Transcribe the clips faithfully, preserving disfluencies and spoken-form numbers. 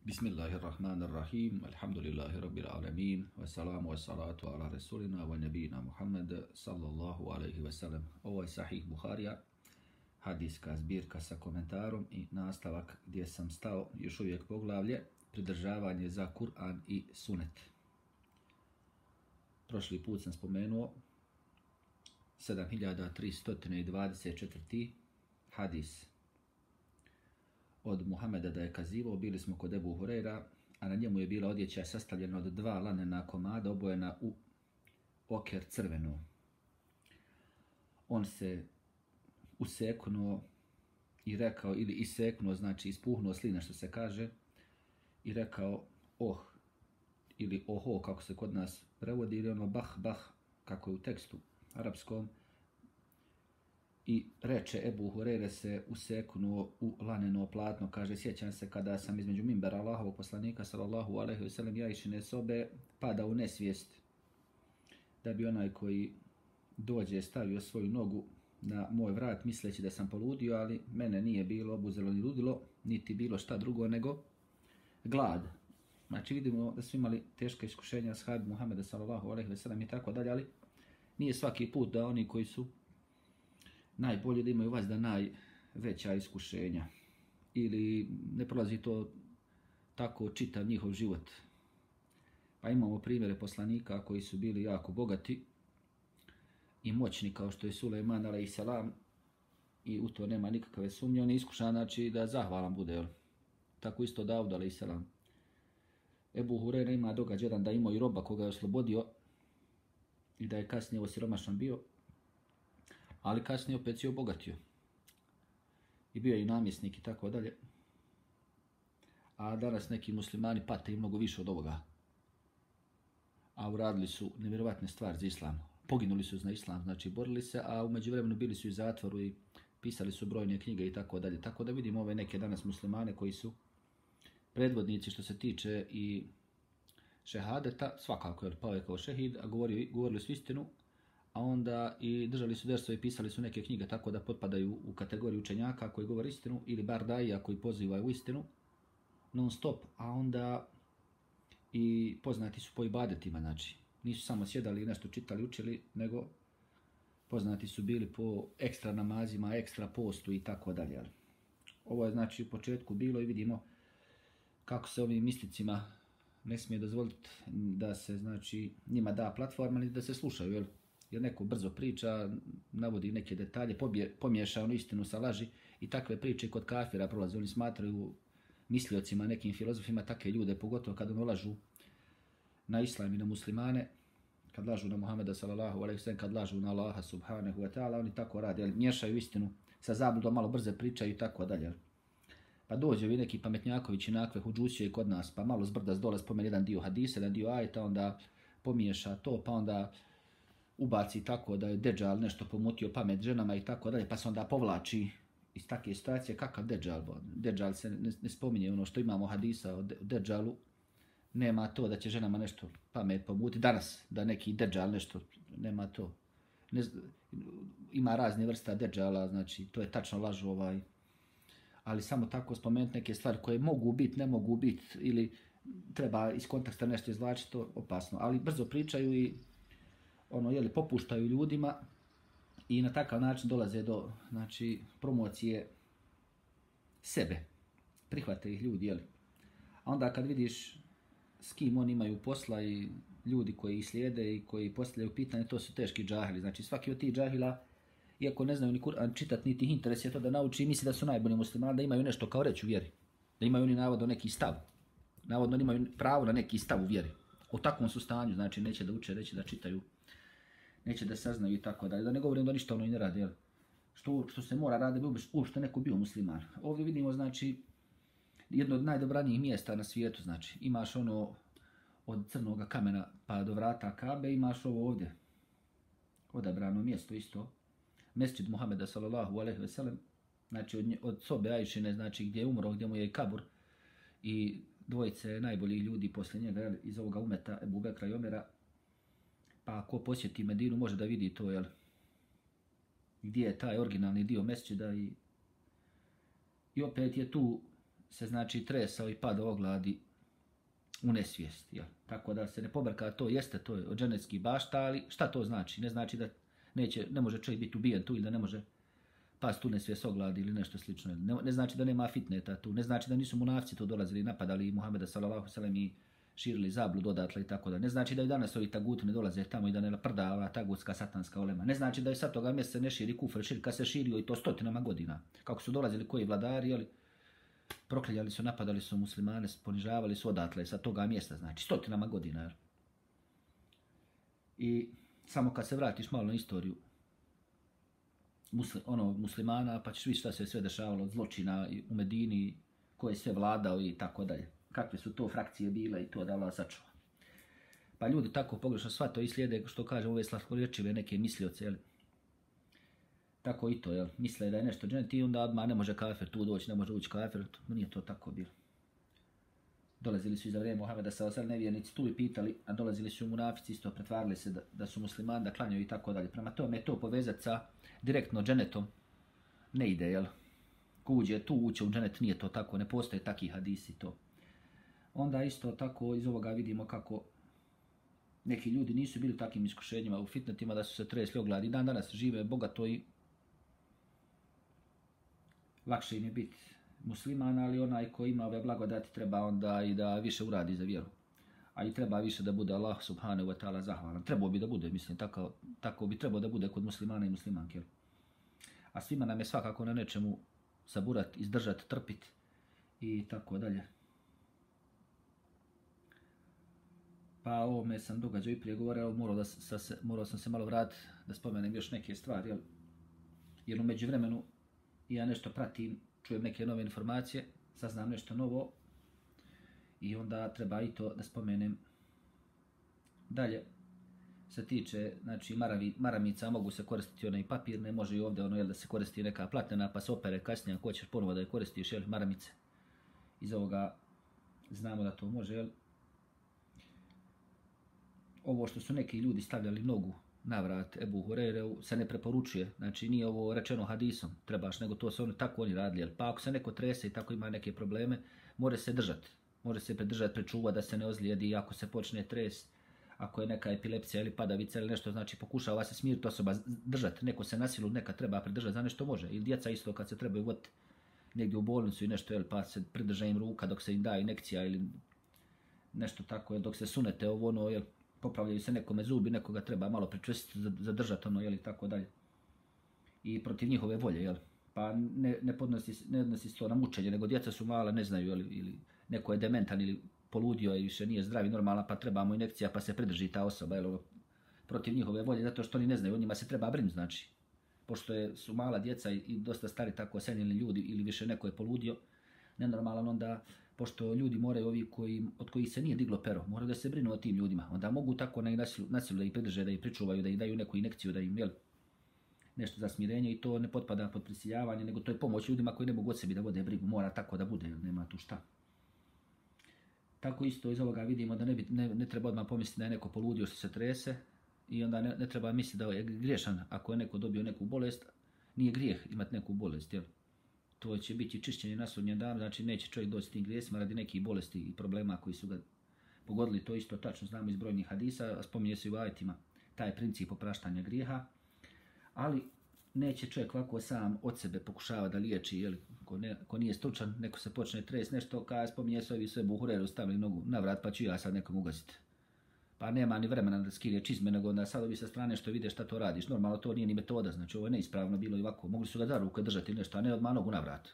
Bismillahirrahmanirrahim. Alhamdulillahi rabbil alamin. Wassalamu wassalatu ala rasulina wa nabina Muhammad sallallahu alaihi wasallam. Ovo je Sahih Buharija, hadijska zbirka sa komentarom i nastavak gdje sam stao, još uvijek poglavlje, pridržavanje za Kur'an i Sunet. Prošli put sam spomenuo sedam hiljada tristo dvadeset četvrti hadis od Muhameda da je kazivao, bili smo kod Ebu Hurejra, a na njemu je bila odjeća sastavljena od dva lanena komada obojena u oker crveno. On se useknuo i rekao, ili iseknuo, znači ispuhnuo slina što se kaže, i rekao oh, ili oho kako se kod nas prevodi, ili ono bah bah kako je u tekstu arapskom. I reče Ebu Hureyre se useknuo u laneno platno, kaže, sjećam se kada sam između mimbera Allahovog poslanika sallallahu alejhi ve sellem ja išine sobe pada u nesvijest, da bi onaj koji dođe stavio svoju nogu na moj vrat misleći da sam poludio, ali mene nije bilo obuzelo ni ludilo, niti bilo šta drugo nego glad. Znači vidimo da su imali teška iskušenja ashabi Muhameda sallallahu alejhi ve sellem i tako dalje, ali nije svaki put da oni koji su najbolje da imaju vas da najveća iskušenja. Ili ne prolazi to tako čitav njihov život. Pa imamo primjere poslanika koji su bili jako bogati i moćni kao što je Sulejman alejselam, i u to nema nikakve sumnje. On je iskušan, znači da zahvalan bude. Tako isto Davud alejselam. Ebu Hureyre ima događaj jedan da imao i roba koga je oslobodio i da je kasnije osiromašan bio, ali kasnije opet se obogatio. I bio je i namjesnik i tako dalje. A danas neki muslimani pate i mnogo više od ovoga. A uradili su nevjerovatne stvari za islam. Poginuli su za islam, znači borili se, a u međuvremenu bili su i zatvoru i pisali su brojne knjige i tako dalje. Tako da vidimo ove neke danas muslimane koji su predvodnici što se tiče i šehadeta, svakako je pao je kao šehid, a govorili, govorili su istinu, a onda i držali su dersove i pisali su neke knjige, tako da potpadaju u kategoriju učenjaka koji govori istinu, ili bar daija koji pozivaju u istinu non stop, a onda i poznati su po ibadetima, znači nisu samo sjedali i nešto čitali, učili, nego poznati su bili po ekstra namazima, ekstra postu i tako dalje. Ovo je znači u početku bilo i vidimo kako se ovim misticima ne smije dozvoliti da se znači njima da platforma ni da se slušaju, jel? Jer neko brzo priča, navodi neke detalje, pomiješa onu istinu sa laži i takve priče kod kafira prolaze. Oni smatraju misliocima, nekim filozofima takve ljude, pogotovo kad ono lažu na islam i na muslimane, kad lažu na Muhameda sallallahu alejhi ve sellem, kad lažu na Allaha subhanahu wa ta'ala, oni tako rade, jel? Miješaju istinu sa zabludom, malo brze pričaju i tako dalje. Pa dođe vi neki pametnjakovići nakve huđusije kod nas, pa malo zbrda zdola spomeni jedan dio hadisa, jedan dio ajeta, onda pomiješa to, pa onda ubaci tako da je Dejjal nešto pomutio pamet ženama i tako dalje, pa se onda povlači iz takve situacije. Kakav Dejjal? Dejjal se ne, ne spominje, ono što imamo hadisa o Dejjalu, nema to da će ženama nešto pamet pomuti. Danas, da neki Dejjal nešto, nema to. Ne, ima razne vrsta Dejjala, znači to je tačno lažu ovaj, ali samo tako spomenuti neke stvari koje mogu biti, ne mogu biti, ili treba iz konteksta nešto izvlačiti, to opasno. Ali brzo pričaju i ono, jeli, popuštaju ljudima i na takav način dolaze do, znači, promocije sebe. Prihvate ih ljudi, jeli. A onda kad vidiš s kim oni imaju posla i ljudi koji ih slijede i koji postavljaju pitanje, to su teški džahili. Znači svaki od tih džahila, iako ne znaju ni Kur'an čitati, niti ih interes je to da nauči, misli da su najbolji muslimani, da imaju nešto kao reći u vjeri. Da imaju oni navodno neki stav. Navodno imaju pravo na neki stav u vjeri. U takvom su stanju, znači neće da uče, neće da čitaju, neće da saznaju i tako dalje. Da ne govorim da ništa ono i ne radi, jel? Što, što se mora radi, da bi uopšte neko bio musliman. Ovdje vidimo, znači, jedno od najdobranijih mjesta na svijetu, znači, imaš ono od crnog kamena pa do vrata Kabe, imaš ovo ovdje, odabrano mjesto isto, Mesdžid Muhameda sallallahu alejhi ve sellem, znači od, od sobe Ajšine, znači gdje je umro, gdje mu je kabur, i dvojice najboljih ljudi poslije njega, jel, iz ovoga umeta, Ebu Bekra i Omera. Pa ako posjeti Medinu može da vidi to, jel, gdje je taj originalni dio mesdžida, i, i opet je tu se znači tresao i padao ogladi u nesvijest. Jel? Tako da se ne pobrka to, jeste to od dženecki bašta, ali šta to znači? Ne znači da neće, ne može čovjek biti ubijen tu ili da ne može past u nesvijest ogladi ili nešto slično. Ne, ne znači da nema fitneta tu, ne znači da nisu munafci tu dolazili i napadali Muhameda sallallahu alejhi ve sellem i širili zabludu odatle i tako da. Ne znači da i danas ovi taguti ne dolaze tamo i da ne naprdava tagutska satanska ulema. Ne znači da i sad toga mjeseca ne širi kufr, širka se širio i to stotinama godina. Kako su dolazili koji vladari, ali proklinjali su, napadali su muslimane, ponižavali su odatle sa toga mjesta, znači stotinama godina. I samo kad se vratiš malo na istoriju musli, ono, muslimana, pa ćeš vidjeti šta se sve dešavalo od zločina u Medini, ko je sve vladao i tako dalje. Kakve su to frakcije bile i to da Allah sačuva. Pa ljudi tako pogrešno shvato i slijede, što kažem, ove slatkorječive neke mislioce, jel? Tako i to, jel? Misle da je nešto dženet i onda odmah ne može kafir tu doći, ne može ući kafir, nije to tako bilo. Dolazili su iza vrijeme Muhameda sallallahu alejhi ve sellem nevjernici tu i pitali, a dolazili su munafici isto, pretvarali se da, da su muslimani, da klanjaju i tako dalje. Prema tome to povezati sa direktno dženetom ne ide, jel? Ko uđe tu, uće u dženet, nije to tako, ne postoje takvi hadisi to. Onda isto tako iz ovoga vidimo kako neki ljudi nisu bili takvim iskušenjima u fitnetima da su se tresli ogladi. Dan danas žive bogato i lakše im je biti musliman, ali onaj ko ima ove blagodati treba onda i da više uradi za vjeru. A i treba više da bude Allah subhanahu wa ta'ala zahvalan. Trebao bi da bude, mislim, tako, tako bi trebao da bude kod muslimana i muslimanke. A svima nam je svakako na nečemu saburat, izdržat, trpit i tako dalje. Pa o ovome sam događao i prije govorio, morao, da, sa, se, morao sam se malo vratiti da spomenem još neke stvari, jer, jer u međuvremenu ja nešto pratim, čujem neke nove informacije, saznam nešto novo i onda treba i to da spomenem. Dalje se tiče, znači maravi, maramica mogu se koristiti one i papirne, može i ovdje ono, jel, da se koristi neka platnena pa se opere kasnije, ako hoćeš ponovo da je koristiš, jel, maramice. Iz ovoga znamo da to može, jel. Ovo što su neki ljudi stavljali nogu na vrat Ebu Hurereu se ne preporučuje, znači nije ovo rečeno hadisom, trebaš, nego to su oni tako oni radili. Pa ako se neko trese i tako ima neke probleme, može se držati, može se predržati, prečuva da se ne ozlijedi ako se počne tres, ako je neka epilepsija ili padavica ili nešto, znači pokušava se smiriti osoba, držati, neko se na silu neka treba pridržati, za nešto može. I djeca isto kad se trebaju voditi negdje u bolnicu i nešto, jel, pa se pridrža im ruka dok se im da injekcija ili nešto tako, jel, dok se sunete ovo ono, jel, popravljaju se nekome zubi, nekoga treba malo pričvrstiti, zadržati ono, jel, i tako dalje. I protiv njihove volje, jel. Pa ne, ne podnosi, ne odnosi se to na mučenje, nego djeca su mala, ne znaju, jel, ili neko je dementan ili poludio i više nije zdrav i normalan, pa treba mu injekcija, pa se pridrži ta osoba, jel, protiv njihove volje, zato što oni ne znaju, o njima se treba brinuti, znači. Pošto je, su mala djeca i, i dosta stari tako senjeni ljudi ili više neko je poludio, nenormalan, onda pošto ljudi moraju, ovi koji, od kojih se nije diglo pero, moraju da se brinu o tim ljudima. Onda mogu tako na nasilu, nasilu da ih pridrže, da ih pričuvaju, da ih daju neku injekciju, da im, jel, nešto za smirenje i to ne potpada pod prisiljavanje, nego to je pomoć ljudima koji ne mogu od sebi da vode brigu. Mora tako da bude, nema tu šta. Tako isto iz ovoga vidimo da ne, bi, ne, ne treba odmah pomisliti da je neko poludio što se trese i onda ne, ne treba misliti da je griješan ako je neko dobio neku bolest. Nije grijeh imati neku bolest, jel? To će biti čišćenje na sudnjem danu, znači neće čovjek doći s tim grijesima radi nekih bolesti i problema koji su ga pogodili. To isto tačno znamo iz brojnih hadisa, a spominje se i u ajetima taj princip opraštanja grijeha, ali neće čovjek ovako sam od sebe pokušava da liječi, jel, ko, ne, ko nije stručan, neko se počne tres nešto, kada spominje se ovi sve Buhureru stavili nogu na vrat, pa ću ja sad nekom ugasiti. Pa nema ni vremena da skirje čizme, nego onda sad ovi sa strane što vide šta to radiš. Normalno to nije ni metoda, znači ovo je neispravno bilo i ovako. Mogli su ga za ruke držati nešto, a ne odmah nogu na vrat.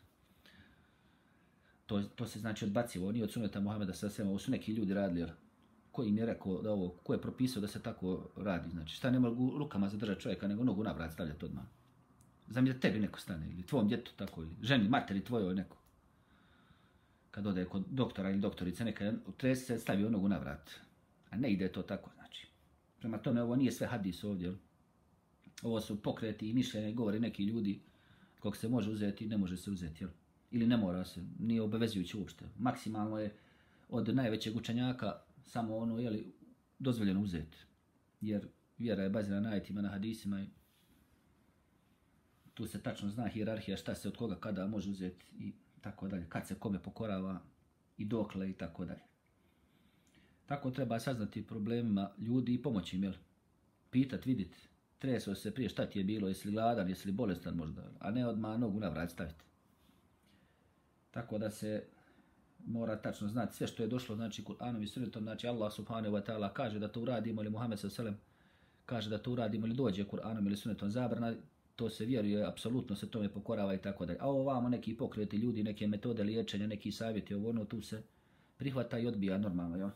To, to se znači odbacivo, ovo nije od suneta Muhameda sallallahu alejhi ve sellem, ovo su neki ljudi radili, jel? Ko im je rekao da ovo, ko je propisao da se tako radi, znači šta ne mogu rukama zadržati čovjeka, nego nogu na vrat stavljati odmah. Znam da tebi neko stane, ili tvom djetu tako, ili ženi, materi tvojoj neko. Kad ode kod doktora ili doktorice, neka trese se stavi nogu na vrat. A ne ide to tako, znači. Prema tome, ovo nije sve hadis ovdje, jel? Ovo su pokreti i mišljenje, govori neki ljudi kog se može uzeti i ne može se uzeti, jel? Ili ne mora se, nije obavezujući uopšte. Maksimalno je od najvećeg učenjaka samo ono, jel, dozvoljeno uzeti. Jer vjera je bazirana na ajetima, na hadisima i tu se tačno zna hijerarhija šta se od koga kada može uzeti i tako dalje, kad se kome pokorava i dokle i tako dalje. Tako treba saznati problemima ljudi i pomoći im, jel? Pitat, vidit, tresao se prije šta ti je bilo, jesi li gladan, jesi li bolestan možda, a ne odmah nogu na vrat staviti. Tako da se mora tačno znati sve što je došlo, znači Kur'anom i sunnetom, znači Allah subhanahu wa ta'ala kaže da to uradimo ili Muhammed sallallahu alejhi ve sellem kaže da to uradimo ili dođe Kur'anom ili sunnetom zabrana, to se vjeruje, apsolutno se tome pokorava i tako dalje. A ovamo neki pokreti ljudi, neke metode liječenja, neki savjeti, ovo ono, tu se prihvata i odbija normalno, jel?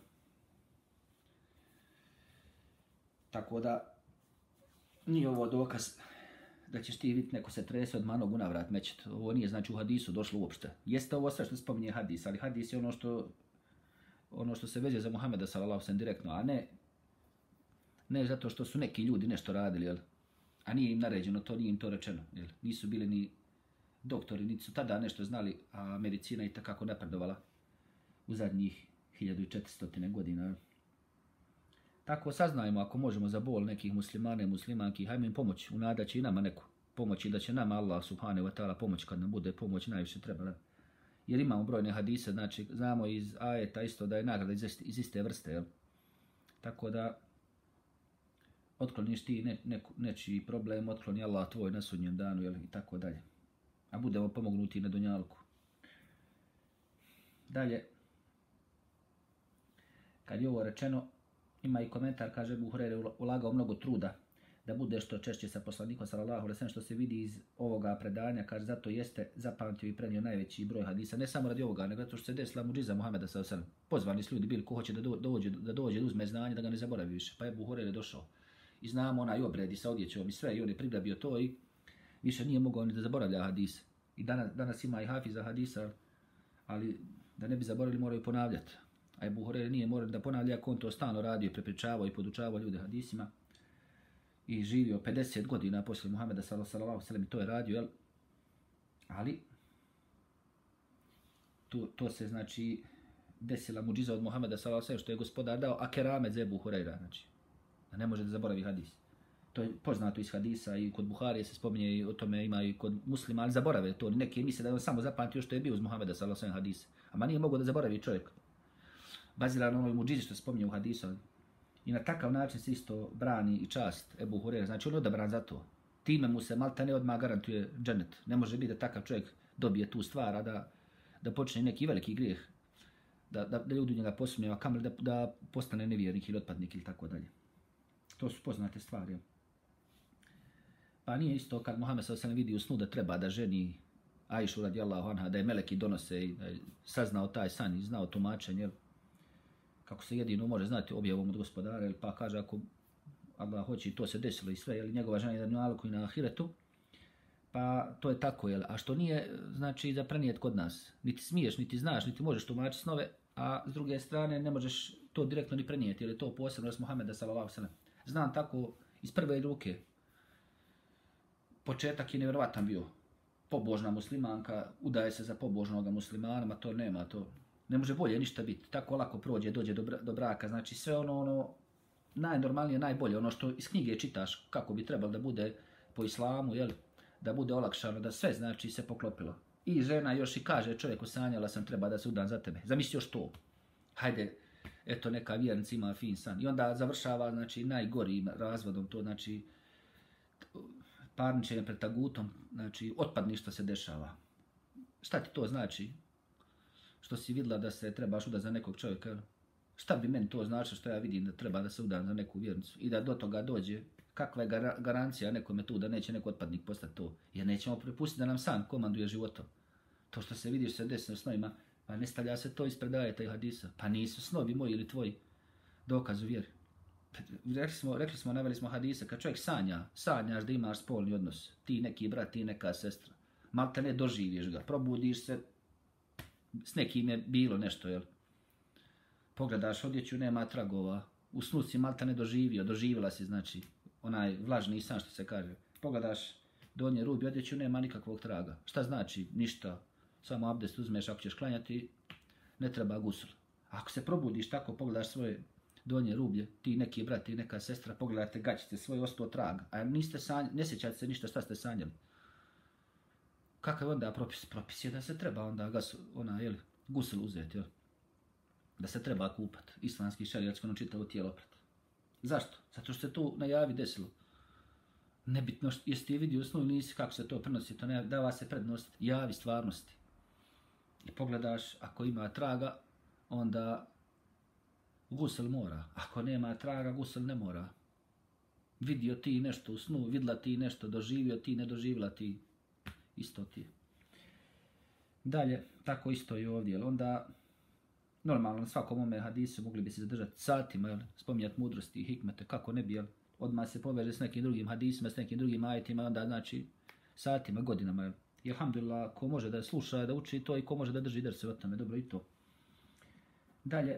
Tako da, nije ovo dokaz da ćeš ti vidjeti neko se trese od manog unavrat mećet. Ovo nije znači u hadisu došlo uopšte. Jeste ovo sve što spominje hadis, ali hadis je ono što ono što se veže za Muhameda sallallahu alejhi ve sellem direktno, a ne ne zato što su neki ljudi nešto radili, jel? A nije im naređeno, to nije im to rečeno, jel? Nisu bili ni doktori, niti su tada nešto znali, a medicina i takako napredovala u zadnjih hiljadu četiristo godina, jel? Tako saznajmo ako možemo za bol nekih muslimana i muslimanki, hajmo im pomoći, u nada će i nama neku pomoći, da će nama Allah subhanahu wa ta'ala pomoći kad nam bude pomoć najviše treba. Jer imamo brojne hadise, znači znamo iz ajeta isto da je nagrada iz, iz iste vrste, jel? Tako da otkloniš ti ne, ne, nečiji problem, otkloni Allah tvoj na sudnjem danu, jel? I tako dalje. A budemo pomognuti na dunjalku. Dalje, kad je ovo rečeno, ima i komentar, kaže Ebu Hureyre ulagao mnogo truda da bude što češće sa poslanikom sallallahu alejhi ve sellem, što se vidi iz ovoga predanja, kaže zato jeste zapamtio i prenio najveći broj hadisa, ne samo radi ovoga, nego zato što se desila muđiza Muhameda sallallahu alejhi ve sellem. Pozvani su ljudi bili ko hoće da dođe, da dođe, da uzme znanje, da ga ne zaboravi više. Pa je Ebu Hureyre došao. I znamo onaj obredi sa odjećom i sve, i on je prigrabio to i više nije mogao ni da zaboravlja hadise. I danas, danas ima i hafiza hadisa, ali da ne bi zaboravili moraju ponavljati. A Ebu Hureyre nije morao da ponavlja, on to stalno radio, prepričavao i podučavao ljude hadisima. I živio pedeset godina poslije Muhameda sallallahu alejhi ve sellem i to je radio, jel? Ali to, to se znači desila muđiza od Muhameda sallallahu alejhi ve sellem što je gospodar dao, a keramet za Ebu Hureyra, znači da ne može da zaboravi hadis. To je poznato iz hadisa i kod Buharije se spominje i o tome ima i kod muslima, ali zaborave to. Neki misle da je on samo zapamtio što je bio uz Muhameda sallallahu alejhi ve sellem hadis. A nije mogao da zaboravi čovjek. Bazirano onoj muđizi što spominje u hadisu. I na takav način se isto brani i čast Ebu Hureyre. Znači on je odabran za to. Time mu se malta ne odmah garantuje džennet. Ne može biti da takav čovjek dobije tu stvar, a da, da počne neki veliki grijeh. Da, da, da ljudi njega posmiju, a kamoli da, da postane nevjernik ili otpadnik ili tako dalje. To su poznate stvari. Pa nije isto kad Muhammed sallallahu alejhi ve sellem vidi u snu da treba da ženi Ajšu radijallahu anha, da je meleki donose i da je saznao taj san i znao tumačenje, kako se jedino može znati objavom od gospodara, pa kaže ako Allah hoće i to se desilo i sve, jel, njegova žena je na dunjalku i na ahiretu, pa to je tako, jel, a što nije, znači, za prenijet kod nas, niti smiješ, niti znaš, niti možeš tumačiti snove, a s druge strane ne možeš to direktno ni prenijeti, jer je to posebno s Muhameda sallallahu alejhi ve sellem. Znam tako iz prve ruke, početak je nevjerovatan bio, pobožna muslimanka, udaje se za pobožnog muslimana, ma to nema, to ne može bolje ništa biti, tako lako prođe, dođe do, bra do braka, znači sve ono, ono najnormalnije, najbolje, ono što iz knjige čitaš kako bi trebalo da bude po islamu, jel, da bude olakšano, da sve znači se poklopilo. I žena još i kaže čovjeku sanjala sam treba da se udam za tebe, zamisli još to, hajde, eto neka vjernica ima fin san. I onda završava znači najgorijim razvodom, to znači parničenje pred tagutom, znači otpadništvo se dešava. Šta ti to znači? Što si vidjela da se trebaš udati za nekog čovjeka? Šta bi meni to značilo što ja vidim da treba da se udam za neku vjernicu? I da do toga dođe, kakva je gar garancija nekome tu da neće neko otpadnik postati to? Jer nećemo prepustiti da nam san komanduje životom. To što se vidiš se desno snovima, pa ne stavlja se to ispred ajeta i hadisa. Pa nisu snovi moji ili tvoji dokaz u vjeri. Rekli smo, rekli smo, naveli smo hadise, kad čovjek sanja, sanjaš da imaš spolni odnos, ti neki brat, ti neka sestra, malte ne doživiš ga, probudiš se, s nekim je bilo nešto, jel? Pogledaš odjeću, nema tragova, u snu si malte ne doživio, doživjela si, znači, onaj vlažni san što se kaže. Pogledaš donje rubi odjeću, nema nikakvog traga. Šta znači? Ništa. Samo abdest uzmeš ako ćeš klanjati, ne treba gusul. Ako se probudiš tako, pogledaš svoje donje rublje, ti neki brat, ti neka sestra, pogledate gaćice, svoj ostao trag, a niste sanj, ne sjećate se ništa šta ste sanjali. kakav onda propis? Propis je da se treba onda gas, ona, jel, gusel uzeti, jel? Da se treba kupat, islamski šerijatsko ono čitavo tijelo pred. Zašto? Zato što se to na javi desilo. Nebitno jesi ti vidio snu ili nisi, kako se to prenosi, to ne dava se prednost javi stvarnosti. I pogledaš, ako ima traga, onda gusel mora. Ako nema traga, gusel ne mora. Vidio ti nešto u snu, vidla ti nešto, doživio ti, ne doživila ti, isto ti. Dalje, tako isto i ovdje, jel onda, normalno na svakom ome hadisu mogli bi se zadržati satima, jel, spominjati mudrosti i hikmete, kako ne bi, jel, odmah se poveže s nekim drugim hadisima, s nekim drugim ajetima, onda znači satima, godinama, jel. I alhamdulillah, ko može da sluša, da uči to i ko može da drži derse o tome, dobro i to. Dalje,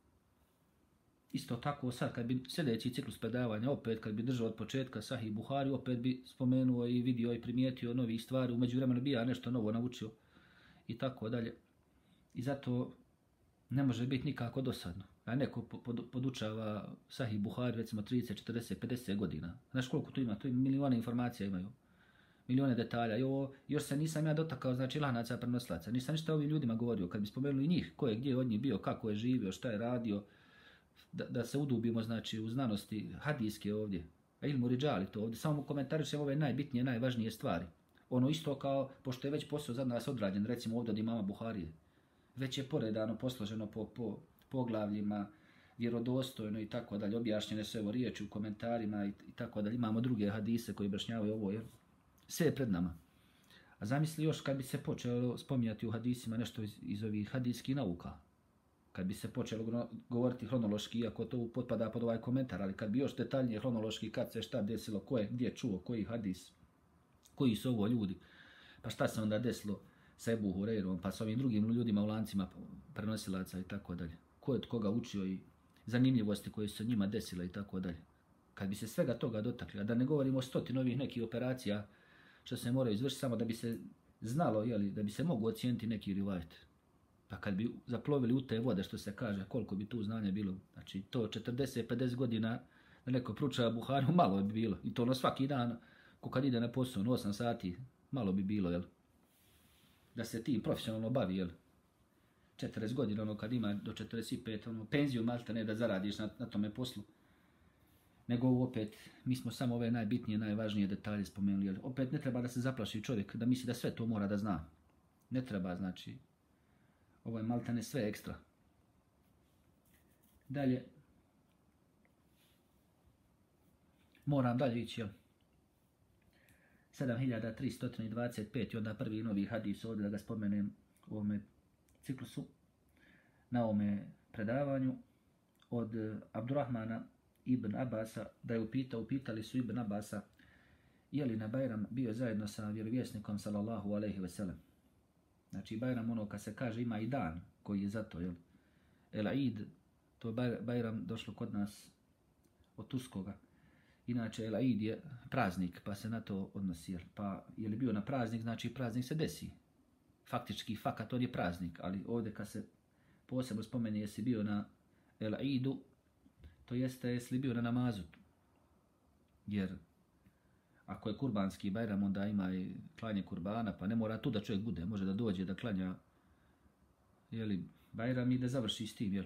isto tako sad kad bi sljedeći ciklus predavanja, opet kad bi držao od početka Sahih Buhari, opet bi spomenuo i vidio i primijetio novih stvari, umeđu vremenu bi ja nešto novo naučio i tako dalje. I zato ne može biti nikako dosadno. A neko podučava Sahih Buhari recimo trideset, četrdeset, pedeset godina. Znaš koliko tu ima? Tu milione informacija imaju. Milione detalja. Jo, još se nisam ja dotakao, znači, lanaca prenoslaca. Nisam ništa ovim ljudima govorio. Kad bi spomenuli njih, ko je gdje od njih bio, kako je živio, šta je radio, da, da se udubimo, znači, u znanosti hadijske ovdje. A ilmu riđali to ovdje. Samo komentarišem ove najbitnije, najvažnije stvari. Ono isto kao, pošto je već posao za nas odrađen, recimo ovdje od imama Buharije. Već je poredano, posloženo po, po poglavljima, vjerodostojno i tako dalje, objašnjene sve ovo riječi u komentarima i, i tako dalje. Imamo druge hadise koji objašnjavaju ovo, jer sve je pred nama. A zamisli još kad bi se počelo spominjati u hadisima nešto iz, iz ovih hadijskih nauka. Kad bi se počelo govoriti hronološki, iako to potpada pod ovaj komentar, ali kad bi još detaljnije hronološki, kad se šta desilo, ko je gdje čuo, koji hadis, koji su ovo ljudi, pa šta se onda desilo sa Ebu Hureyrom, pa s ovim drugim ljudima u lancima prenosilaca i tako dalje. Ko je od koga učio i zanimljivosti koje su se njima desile i tako dalje. Kad bi se svega toga dotakli, a da ne govorimo o stoti novih nekih operacija što se moraju izvršiti samo da bi se znalo, jeli, da bi se mogu ocijeniti neki rivajet. Pa kad bi zaplovili u te vode, što se kaže, koliko bi tu znanja bilo. Znači to četrdeset pedeset godina da neko pruča Buhariju, malo bi bilo. I to ono svaki dan, ko kad ide na posao, no osam sati, malo bi bilo, jel? Da se ti profesionalno bavi, jel? četrdeset godina, ono kad ima do četrdeset pet, ono, penziju malte ne da zaradiš na, na tome poslu. Nego opet, mi smo samo ove najbitnije, najvažnije detalje spomenuli, jel? Opet ne treba da se zaplaši čovjek, da misli da sve to mora da zna. Ne treba, znači, ovo je malte ne sve ekstra. Dalje, moram dalje ići, jel? sedam hiljada tristo dvadeset pet i onda prvi novi hadis ovdje da ga spomenem u ovome ciklusu, na ovome predavanju od Abdurrahmana ibn Abasa, da je upitao, upitali su ibn Abasa je li na Bajram bio zajedno sa vjerovjesnikom sallallahu alejhi ve sellem. Znači Bajram, ono kad se kaže ima i dan koji je zato, jel? El Eid, to je Bajram došlo kod nas od turskoga. Inače, El Eid je praznik, pa se na to odnosi. Pa je li bio na praznik, znači praznik se desi. Faktički, fakat, on je praznik, ali ovdje kad se posebno spomeni jesi bio na El Eidu, to jeste jesi bio na namazu. Jer ako je kurbanski Bajram, onda ima i klanje kurbana, pa ne mora tu da čovjek bude, može da dođe da klanja, jeli, Bajram i da završi s tim, jel?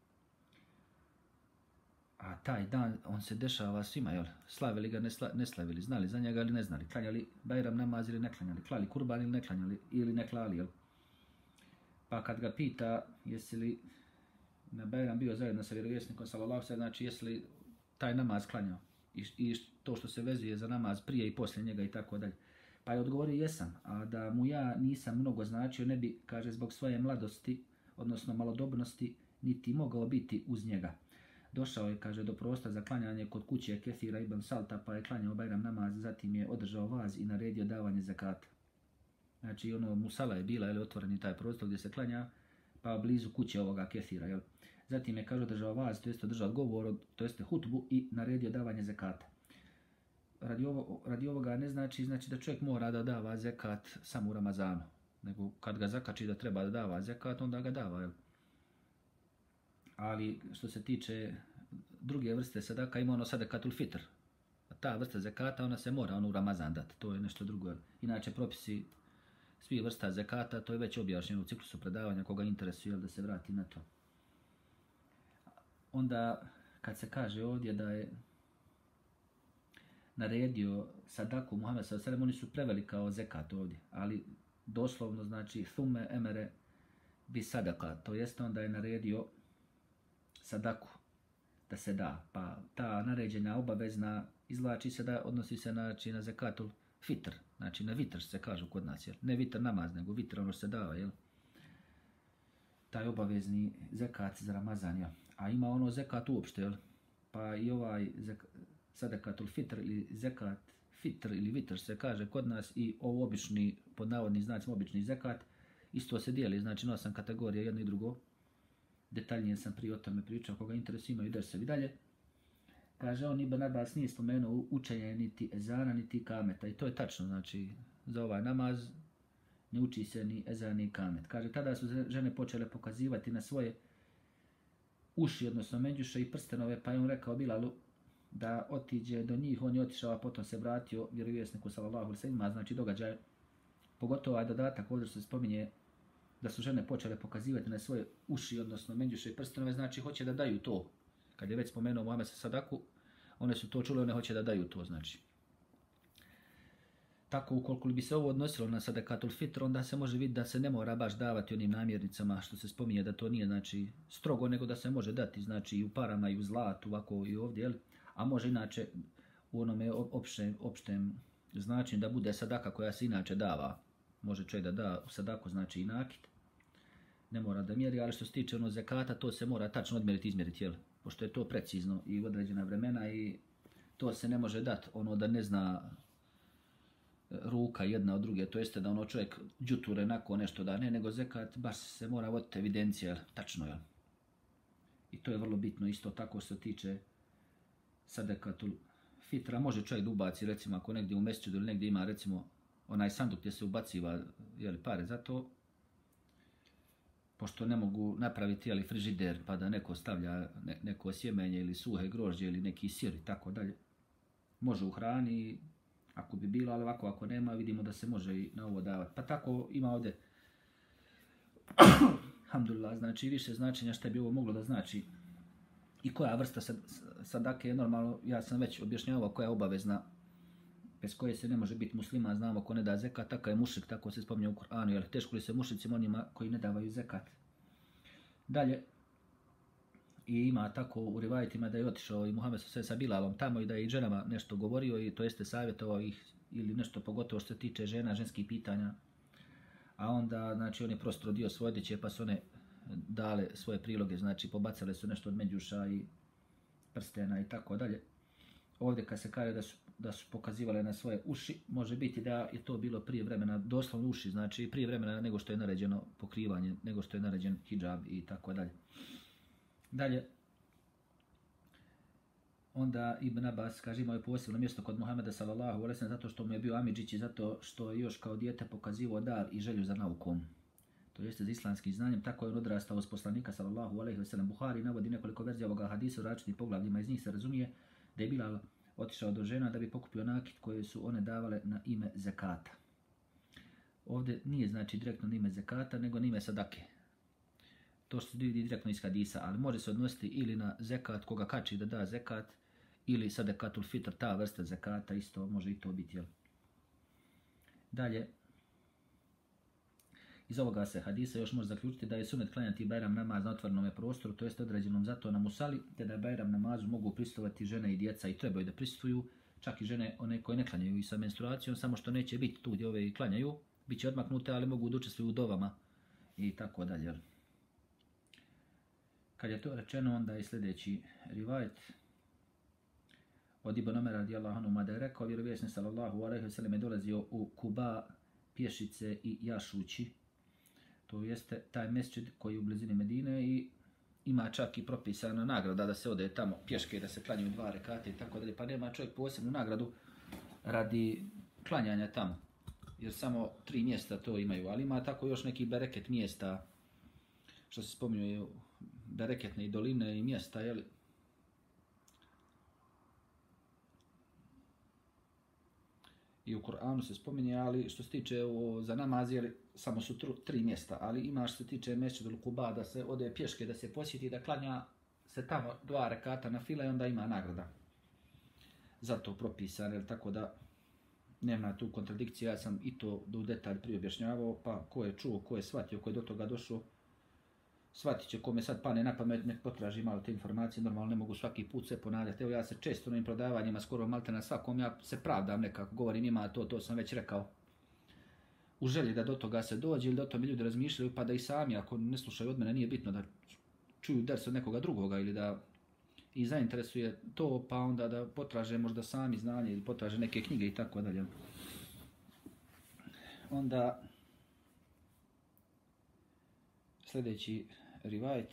A taj dan, on se dešava svima, jel? Slavili ga, ne, sla, ne slavili, znali za njega ili ne znali, klanjali Bajram namaz ili ne klanjali, klali kurban ili ne klanjali, ili ne klali, jel? Pa kad ga pita, jesi li na Bajram bio zajedno sa vjerovjesnikom, sallallahu alejhi ve sellem, znači jesi li taj namaz klanjao? I, I to što se vezuje za namaz prije i poslije njega i tako dalje. Pa je odgovorio jesam, a da mu ja nisam mnogo značio, ne bi, kaže, zbog svoje mladosti, odnosno malodobnosti, niti mogao biti uz njega. Došao je, kaže, do prostora za klanjanje kod kuće Kethira ibn Salta, pa je klanjao Bajram namaz, zatim je održao vaz i naredio davanje zakata. Znači, ono, musala je bila, ili otvoreni taj prostor gdje se klanja, pa blizu kuće ovoga Kethira, jel? Zatim je, kaže, održao vaz, to jeste održao govor, to jeste hutbu i naredio davanje zakata. Radi, ovo, radi ovoga ne znači, znači da čovjek mora da dava zakat samo u Ramazanu, nego kad ga zakači da treba da dava zakat, onda ga dava, jel? Ali što se tiče druge vrste sadaka, ima ono sadakatul fitr. A ta vrsta zakata, ona se mora ono u Ramazan dati, to je nešto drugo. Inače, propisi svih vrsta zekata, to je već objašnjeno u ciklusu predavanja, koga interesuje da se vrati na to. Onda, kad se kaže ovdje da je naredio sadaku Muhammed sallallahu alejhi ve sellem, oni su preveli kao zekat ovdje, ali doslovno znači thumme emere bi sadaka, to jest onda je naredio sadaku da se da, pa ta naređena obavezna izvlači se da odnosi se znači, na zekatul fitr, znači na vitr se kažu kod nas, jel? Ne vitr namaz, nego vitr ono se dao, jel? Taj obavezni zekat za Ramazan, jel? A ima ono zekat uopšte, jel? Pa i ovaj zek, sadakatul fitr ili zekat fitr ili vitr se kaže kod nas i ovo obični, pod navodnim znacima obični zekat, isto se dijeli, znači na osam kategorija, jedno i drugo. Detaljnije sam prije o tome pričao, koga interesuje imaju dersevi dalje. Kaže on, Ibn Abbas nije spomenuo učenje niti ezana, niti kameta. I to je tačno, znači za ovaj namaz ne uči se ni ezan ni kamet. Kaže, tada su žene počele pokazivati na svoje uši, odnosno međuše i prstenove, pa je on rekao Bilalu da otiđe do njih, on je otišao, a potom se vratio vjerovjesniku sallallahu alejhi ve sellem, znači događaj. Pogotovo ovaj dodatak, ovdje se spominje da su žene počele pokazivati na svoje uši, odnosno međuše i prstenove, znači hoće da daju to. Kad je već spomenuo Muhammed sa sadaku, one su to čule, one hoće da daju to, znači. Tako, ukoliko bi se ovo odnosilo na sadakatul fitr, onda se može vidjeti da se ne mora baš davati onim namjernicama, što se spominje da to nije, znači, strogo, nego da se može dati, znači, i u parama, i u zlatu, ovako i ovdje, jel? A može inače u onome opštem, opštem značenju da bude sadaka koja se inače dava. Može čovjek da da u sadaku, znači i nakit. Ne mora da mjeri, ali što se tiče ono zekata, to se mora tačno odmjeriti, izmjeriti, jel? Pošto je to precizno i u određena vremena i to se ne može dati ono da ne zna ruka jedna od druge, to jeste da ono čovjek džuture nakon nešto da ne, nego zekat baš se mora voditi evidencija, jel? Tačno, jel? I to je vrlo bitno, isto tako se tiče sadakatul fitra. Može čovjek da ubaci, recimo, ako negdje u mesdžidu ili negdje ima, recimo, onaj sanduk gdje se ubaciva, jel, pare za to, pošto ne mogu napraviti, jel, frižider pa da neko stavlja ne, neko sjemenje ili suhe grožđe ili neki sir i tako dalje. Može u hrani, ako bi bilo, ali ovako ako nema, vidimo da se može i na ovo davati. Pa tako ima ovdje, alhamdulillah, znači više značenja što bi ovo moglo da znači. I koja vrsta sadake je normalno, ja sam već objašnjavao koja je obavezna, bez koje se ne može biti musliman, znamo ko ne da zekat, tako je mušrik, tako se spominje u Kur'anu, jer teško li se mušricima onima koji ne davaju zekat. Dalje, i ima tako u rivajetima da je otišao i Muhammed sve sa Bilalom tamo i da je i ženama nešto govorio i to jeste savjetovao ih ili nešto pogotovo što se tiče žena, ženskih pitanja. A onda, znači, on je prostro dio svoje odjeće pa su one dale svoje priloge, znači pobacale su nešto od međuša i prstena i tako dalje. Ovdje kad se kaže da su, da su pokazivale na svoje uši, može biti da je to bilo prije vremena, doslovno uši, znači prije vremena nego što je naređeno pokrivanje, nego što je naređen hidžab i tako dalje. Dalje, onda Ibn Abbas kaže imao je posebno mjesto kod Muhameda sallallahu alejhi ve sellem zato što mu je bio amidžić i zato što je još kao dijete pokazivao dar i želju za naukom. To jeste za islamskim znanjem, tako je on odrastao uz poslanika sallallahu alejhi ve sellem. Buhari navodi nekoliko verzija ovoga hadisa u različitim poglavljima, iz njih se razumije da je Bilal otišao do žena da bi pokupio nakit koje su one davale na ime zekata. Ovdje nije znači direktno na ime zekata, nego na ime sadake. To što se vidi direktno iz hadisa, ali može se odnositi ili na zekat koga kači da da zekat, ili sadakatul fitr, ta vrsta zekata, isto može i to biti, jel? Dalje, iz ovoga se hadisa još može zaključiti da je sunet klanjati Bajram namaz na otvorenom prostoru, to jest određenom zato na musali, te da Bajram namazu mogu prisustvovati žene i djeca i trebaju da prisustvuju, čak i žene one koje ne klanjaju i sa menstruacijom, samo što neće biti tu gdje ove i klanjaju, bit će odmaknute, ali mogu da učestvuju u dovama i tako dalje, jel? Kad je to rečeno, onda je sljedeći rivajet od Ibn Omera radijallahu anhu mada je rekao, vjerovjesnik sallallahu alejhi ve sellem je dolazio u Kuba pješice i jašući. To jeste taj mesdžid koji je u blizini Medine i ima čak i propisana nagrada da se ode tamo pješke i da se klanjaju dva rekate i tako dalje. Pa nema čovjek posebnu nagradu radi klanjanja tamo. Jer samo tri mjesta to imaju, ali ima tako još neki bereket mjesta što se spominje bereketne i doline i mjesta, jel? i u Kur'anu se spominje, ali što se tiče o, za namaz, jeli, samo su tru, tri mjesta, ali ima što se tiče Mesdžidul Kuba, da se ode pješke, da se posjeti, da klanja se tamo dva rekata na fila i onda ima nagrada. Zato propisan, jel, tako da nema tu kontradikcija, ja sam i to do detalj prije objašnjavao, pa ko je čuo, ko je shvatio, ko je do toga došao, shvatit će kome sad pane na pamet, nek potraži malo te informacije, normalno ne mogu svaki put sve ponavljati. Evo ja se često na ovim prodavanjima, skoro malte na svakom, ja se pravdam nekako, govorim ima to, to sam već rekao. U želji da do toga se dođe ili da o tome ljudi razmišljaju, pa da i sami, ako ne slušaju od mene, nije bitno da čuju ders od nekoga drugoga ili da i zainteresuje to, pa onda da potraže možda sami znanje ili potraže neke knjige i tako dalje. Onda sljedeći rivajet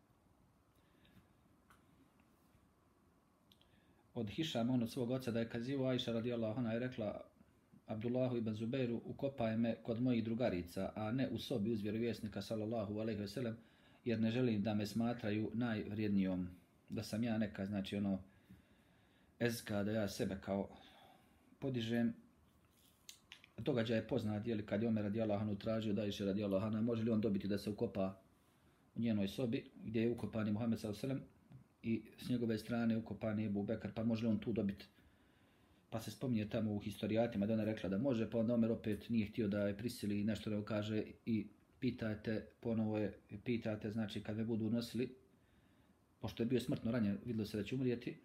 od Hišama, on od svog oca, da je kazivo Ajša radijallahu anha je rekla Abdullahu ibn Zubeiru, ukopaj me kod mojih drugarica, a ne u sobi uz vjerovjesnika sallallahu alejhi ve sellem, jer ne želim da me smatraju najvrijednijom, da sam ja neka, znači ono, ezka, da ja sebe kao podižem. Događaj je poznat, jeli, kad je Omer radijallahu anhu tražio da Ajša radijallahu anha, može li on dobiti da se ukopa u njenoj sobi, gdje je ukopan Muhammed sallallahu alejhi ve sellem i s njegove strane ukopan je Ebu Bekr, pa može li on tu dobiti? Pa se spominje tamo u historijatima da ona rekla da može, pa onda Omer opet nije htio da je prisili i nešto da kaže i pitajte, ponovo je, pitajte, znači kad me budu nosili, pošto je bio smrtno ranjen, vidjelo se da će umrijeti,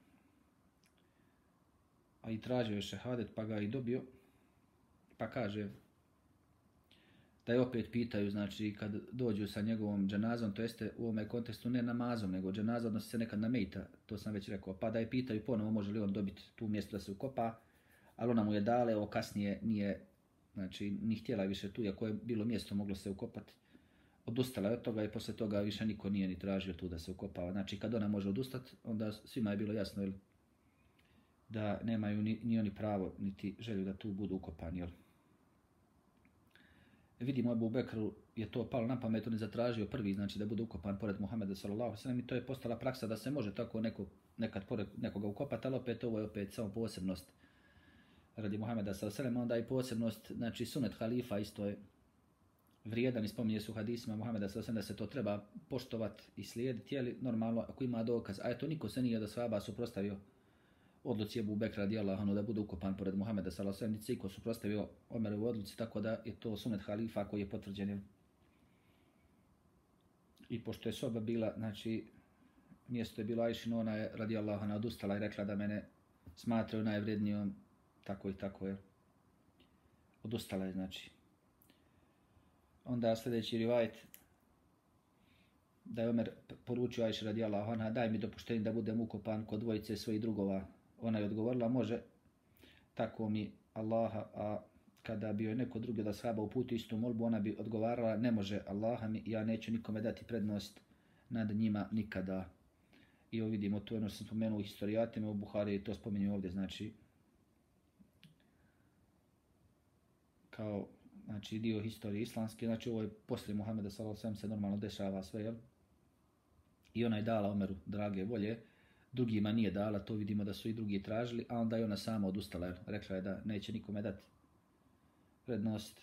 a i tražio je šehadet, pa ga i dobio, pa kaže da je opet pitaju, znači kad dođu sa njegovom dženazom, to jeste u ovome kontekstu ne namazom, nego dženaza odnosi se nekad na mejta, to sam već rekao, pa da je pitaju ponovo može li on dobiti tu mjesto da se ukopa, ali ona mu je dale, ovo kasnije nije, znači ni htjela više tu, iako je bilo mjesto moglo se ukopati. Odustala je od toga i posle toga više niko nije ni tražio tu da se ukopava. Znači kad ona može odustati, onda svima je bilo jasno jel, da nemaju ni, ni oni pravo, niti želju da tu budu ukopani. Jel. Vidimo Ebu Bekru je to palo na pamet, on je zatražio prvi, znači da bude ukopan pored Muhameda sallallahu alejhi ve sellem i to je postala praksa da se može tako neko, nekad pored nekoga ukopati, ali opet ovo je opet samo posebnost radi Muhameda sallallahu alejhi ve sellem, onda i posebnost, znači sunet halifa isto je vrijedan i spominje su hadisima Muhameda sallallahu alejhi ve sellem da se to treba poštovati i slijediti, jeli normalno ako ima dokaz, a eto niko se nije da sahaba suprotstavio odluci Ebu Bekra radijallahu anhu da bude ukopan pored Muhameda sallallahu alejhi ve sellem, niko suprotstavio Omerovu odluci, tako da je to sunet halifa koji je potvrđen. I pošto je soba bila, znači mjesto je bilo Ajšino, ona je radijallahu anha odustala i rekla da mene smatraju najvrednijom, tako i tako je. Odustala je, znači. Onda sljedeći rivajet da je Omer poručio Ajši radijallahu anha, daj mi dopuštenje da budem ukopan kod dvojice svojih drugova. Ona je odgovorila, može, tako mi Allaha, a kada bi joj neko drugi da ashaba uputi istu molbu, ona bi odgovarala, ne može Allaha mi, ja neću nikome dati prednost nad njima nikada. I ovo vidimo, to je ono što sam spomenuo u historijatima, u Buhari to spominju ovdje, znači kao znači dio historije islamske, znači ovo je poslije Muhameda sallallahu alejhi ve sellem se normalno dešava sve, jel? I ona je dala Omeru drage volje, drugima nije dala, to vidimo da su i drugi tražili, a onda je ona sama odustala, jer rekla je da neće nikome dati prednost.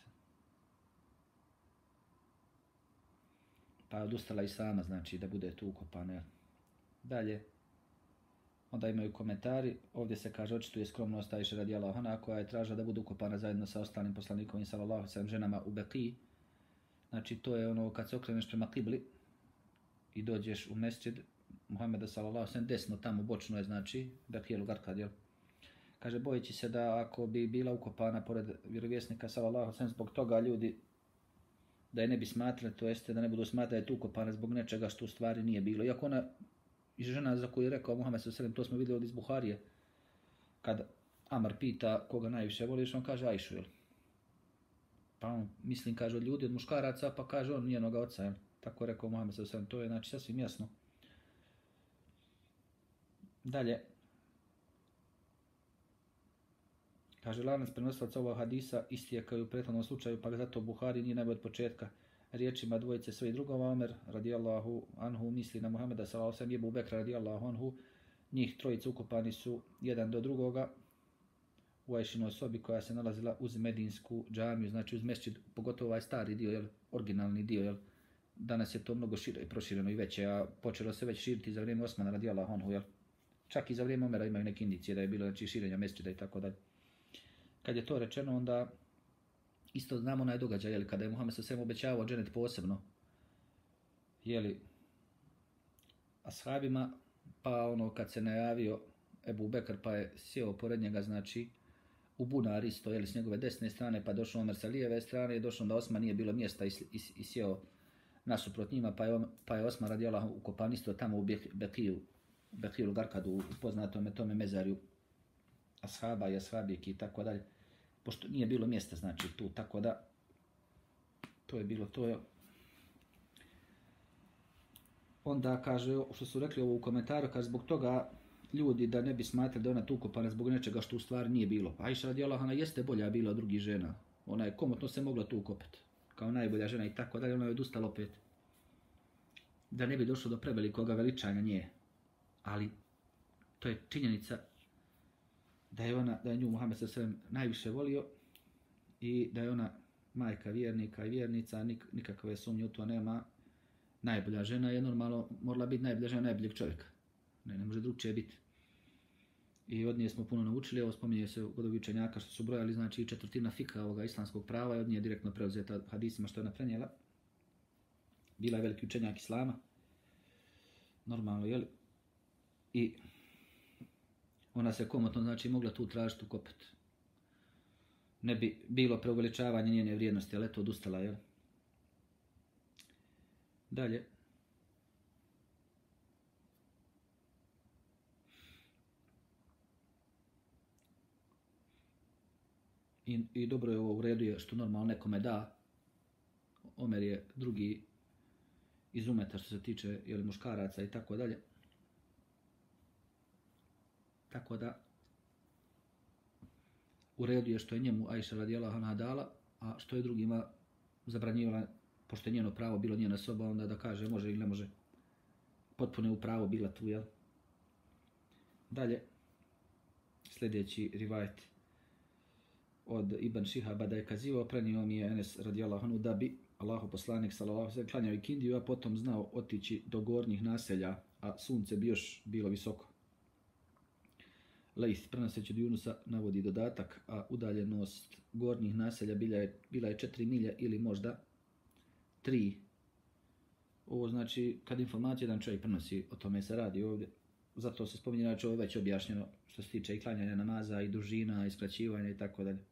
Pa je odustala i sama, znači da bude tu ukopana. Dalje, onda imaju komentari, ovdje se kaže očituje skromnost Ajše radijallahu anha koja je tražila da bude ukopana zajedno sa ostalim poslanikom sallallahu alejhi ve sellem ženama u Beqi. Znači to je ono kad se okreneš prema kibli i dođeš u mesdžid Muhameda sallallahu alejhi ve sellem, desno tamo bočno je znači Beqijel Garkad, jel? Kaže bojeći se da ako bi bila ukopana pored vjerovjesnika sallallahu alejhi ve sellem zbog toga ljudi da je ne bi smatrali, to jeste da ne budu smatrali da je tu ukopana zbog nečega što u stvari nije bilo. Iako ona i žena za koju je rekao Muhammed sallallahu alejhi ve sellem, to smo vidjeli iz Buharije, kad Amar pita koga najviše voliš, on kaže Ajšu, jel? Pa on, mislim, kaže od ljudi, od muškaraca, pa kaže on njenoga oca, jel? Tako je rekao Muhammed sallallahu alejhi ve sellem, to je znači sasvim jasno. Dalje, kaže lanac prenosilaca ovog hadisa isti je kao i u prethodnom slučaju, pa zato Buhari nije najbolj od početka riječima dvojice svojih drugova. Omer radijallahu anhu misli na Muhameda sallallahu alejhi ve sellem, Ebu Bekra radijallahu anhu, njih trojice ukopani su jedan do drugoga. u Ajšinoj sobi koja se nalazila uz Medinsku džamiju, znači uz mesdžid, pogotovo ovaj stari dio, jel, originalni dio, jel. Danas je to mnogo šire i prošireno i veće, a počelo se već širiti za vrijeme Osmana radijallahu anhu, jel. Čak i za vrijeme Omera imaju neke indicije da je bilo, znači, širenja mesdžida i tako dalje. Kad je to rečeno, onda isto znamo onaj događaj, jel, kada je Muhammed sa svem obećavao dženet posebno, jeli, ashabima, pa ono kad se najavio Ebu Bekr, pa je sjeo pored njega, znači, u bunar isto, jeli, s njegove desne strane, pa došao Omer sa lijeve strane, i došao da Osman nije bilo mjesta i, i, i sjeo nasuprot njima, pa je, pa je Osman radijallahu ukopan isto tamo u Bekiju, Bekiju Garkadu, u poznatom tome mezarju ashaba i ashabijeki i tako dalje, pošto nije bilo mjesta, znači, tu, tako da, to je bilo to, je. Onda kaže, što su rekli ovo u komentaru, kaže zbog toga ljudi da ne bi smatrali da ona tu ukopana zbog nečega što u stvari nije bilo. Ajša radijallahu anha jeste bolja bila od drugih žena. Ona je komotno se mogla tu ukopati. Kao najbolja žena i tako dalje, ona je odustala opet. Da ne bi došlo do prevelikog veličanja nje. Ali to je činjenica da je ona, da je nju Muhammed sa svem najviše volio i da je ona majka vjernika i vjernica, nik, nikakve sumnje u to nema. Najbolja žena je normalno morala biti najbolja žena najboljeg čovjeka. Ne, ne može drugčije biti. I od nje smo puno naučili, evo spominje se od ovih učenjaka što su brojali, znači četvrtina fika ovoga islamskog prava i od nje je direktno preuzeta hadisima što je ona prenijela. Bila je veliki učenjak islama. Normalno, jel? I ona se komotno, znači, mogla tu tražiti ukopet. Ne bi bilo preuveličavanje njene vrijednosti, ali eto odustala, jel? Dalje. I, I dobro je ovo u redu je što normalno nekome da. Omer je drugi iz umeta što se tiče, jel, muškaraca i tako dalje. Tako da u redu je što je njemu Ajša radijallahu anha dala, a što je drugima zabranjivala, pošto je njeno pravo bilo njena soba, onda da kaže može ili ne može. Potpuno je u pravo bila tu, jel? Dalje, sljedeći rivajet od Ibn Šihaba da je kazivao, prenio mi je Enes radijallahu anhu da bi Allahu poslanik sallallahu alejhi ve sellem klanjao ikindiju, a potom znao otići do gornjih naselja, a sunce bi još bilo visoko. Lejth, prenoseći od Junusa, navodi dodatak, a udaljenost gornjih naselja bila je, bila je četiri milje ili možda tri. Ovo znači, kad informacija jedan čovjek prenosi, o tome se radi ovdje. Zato se spominje, znači ovo je već objašnjeno što se tiče i klanjanja namaza, i dužina, i skraćivanja i tako dalje.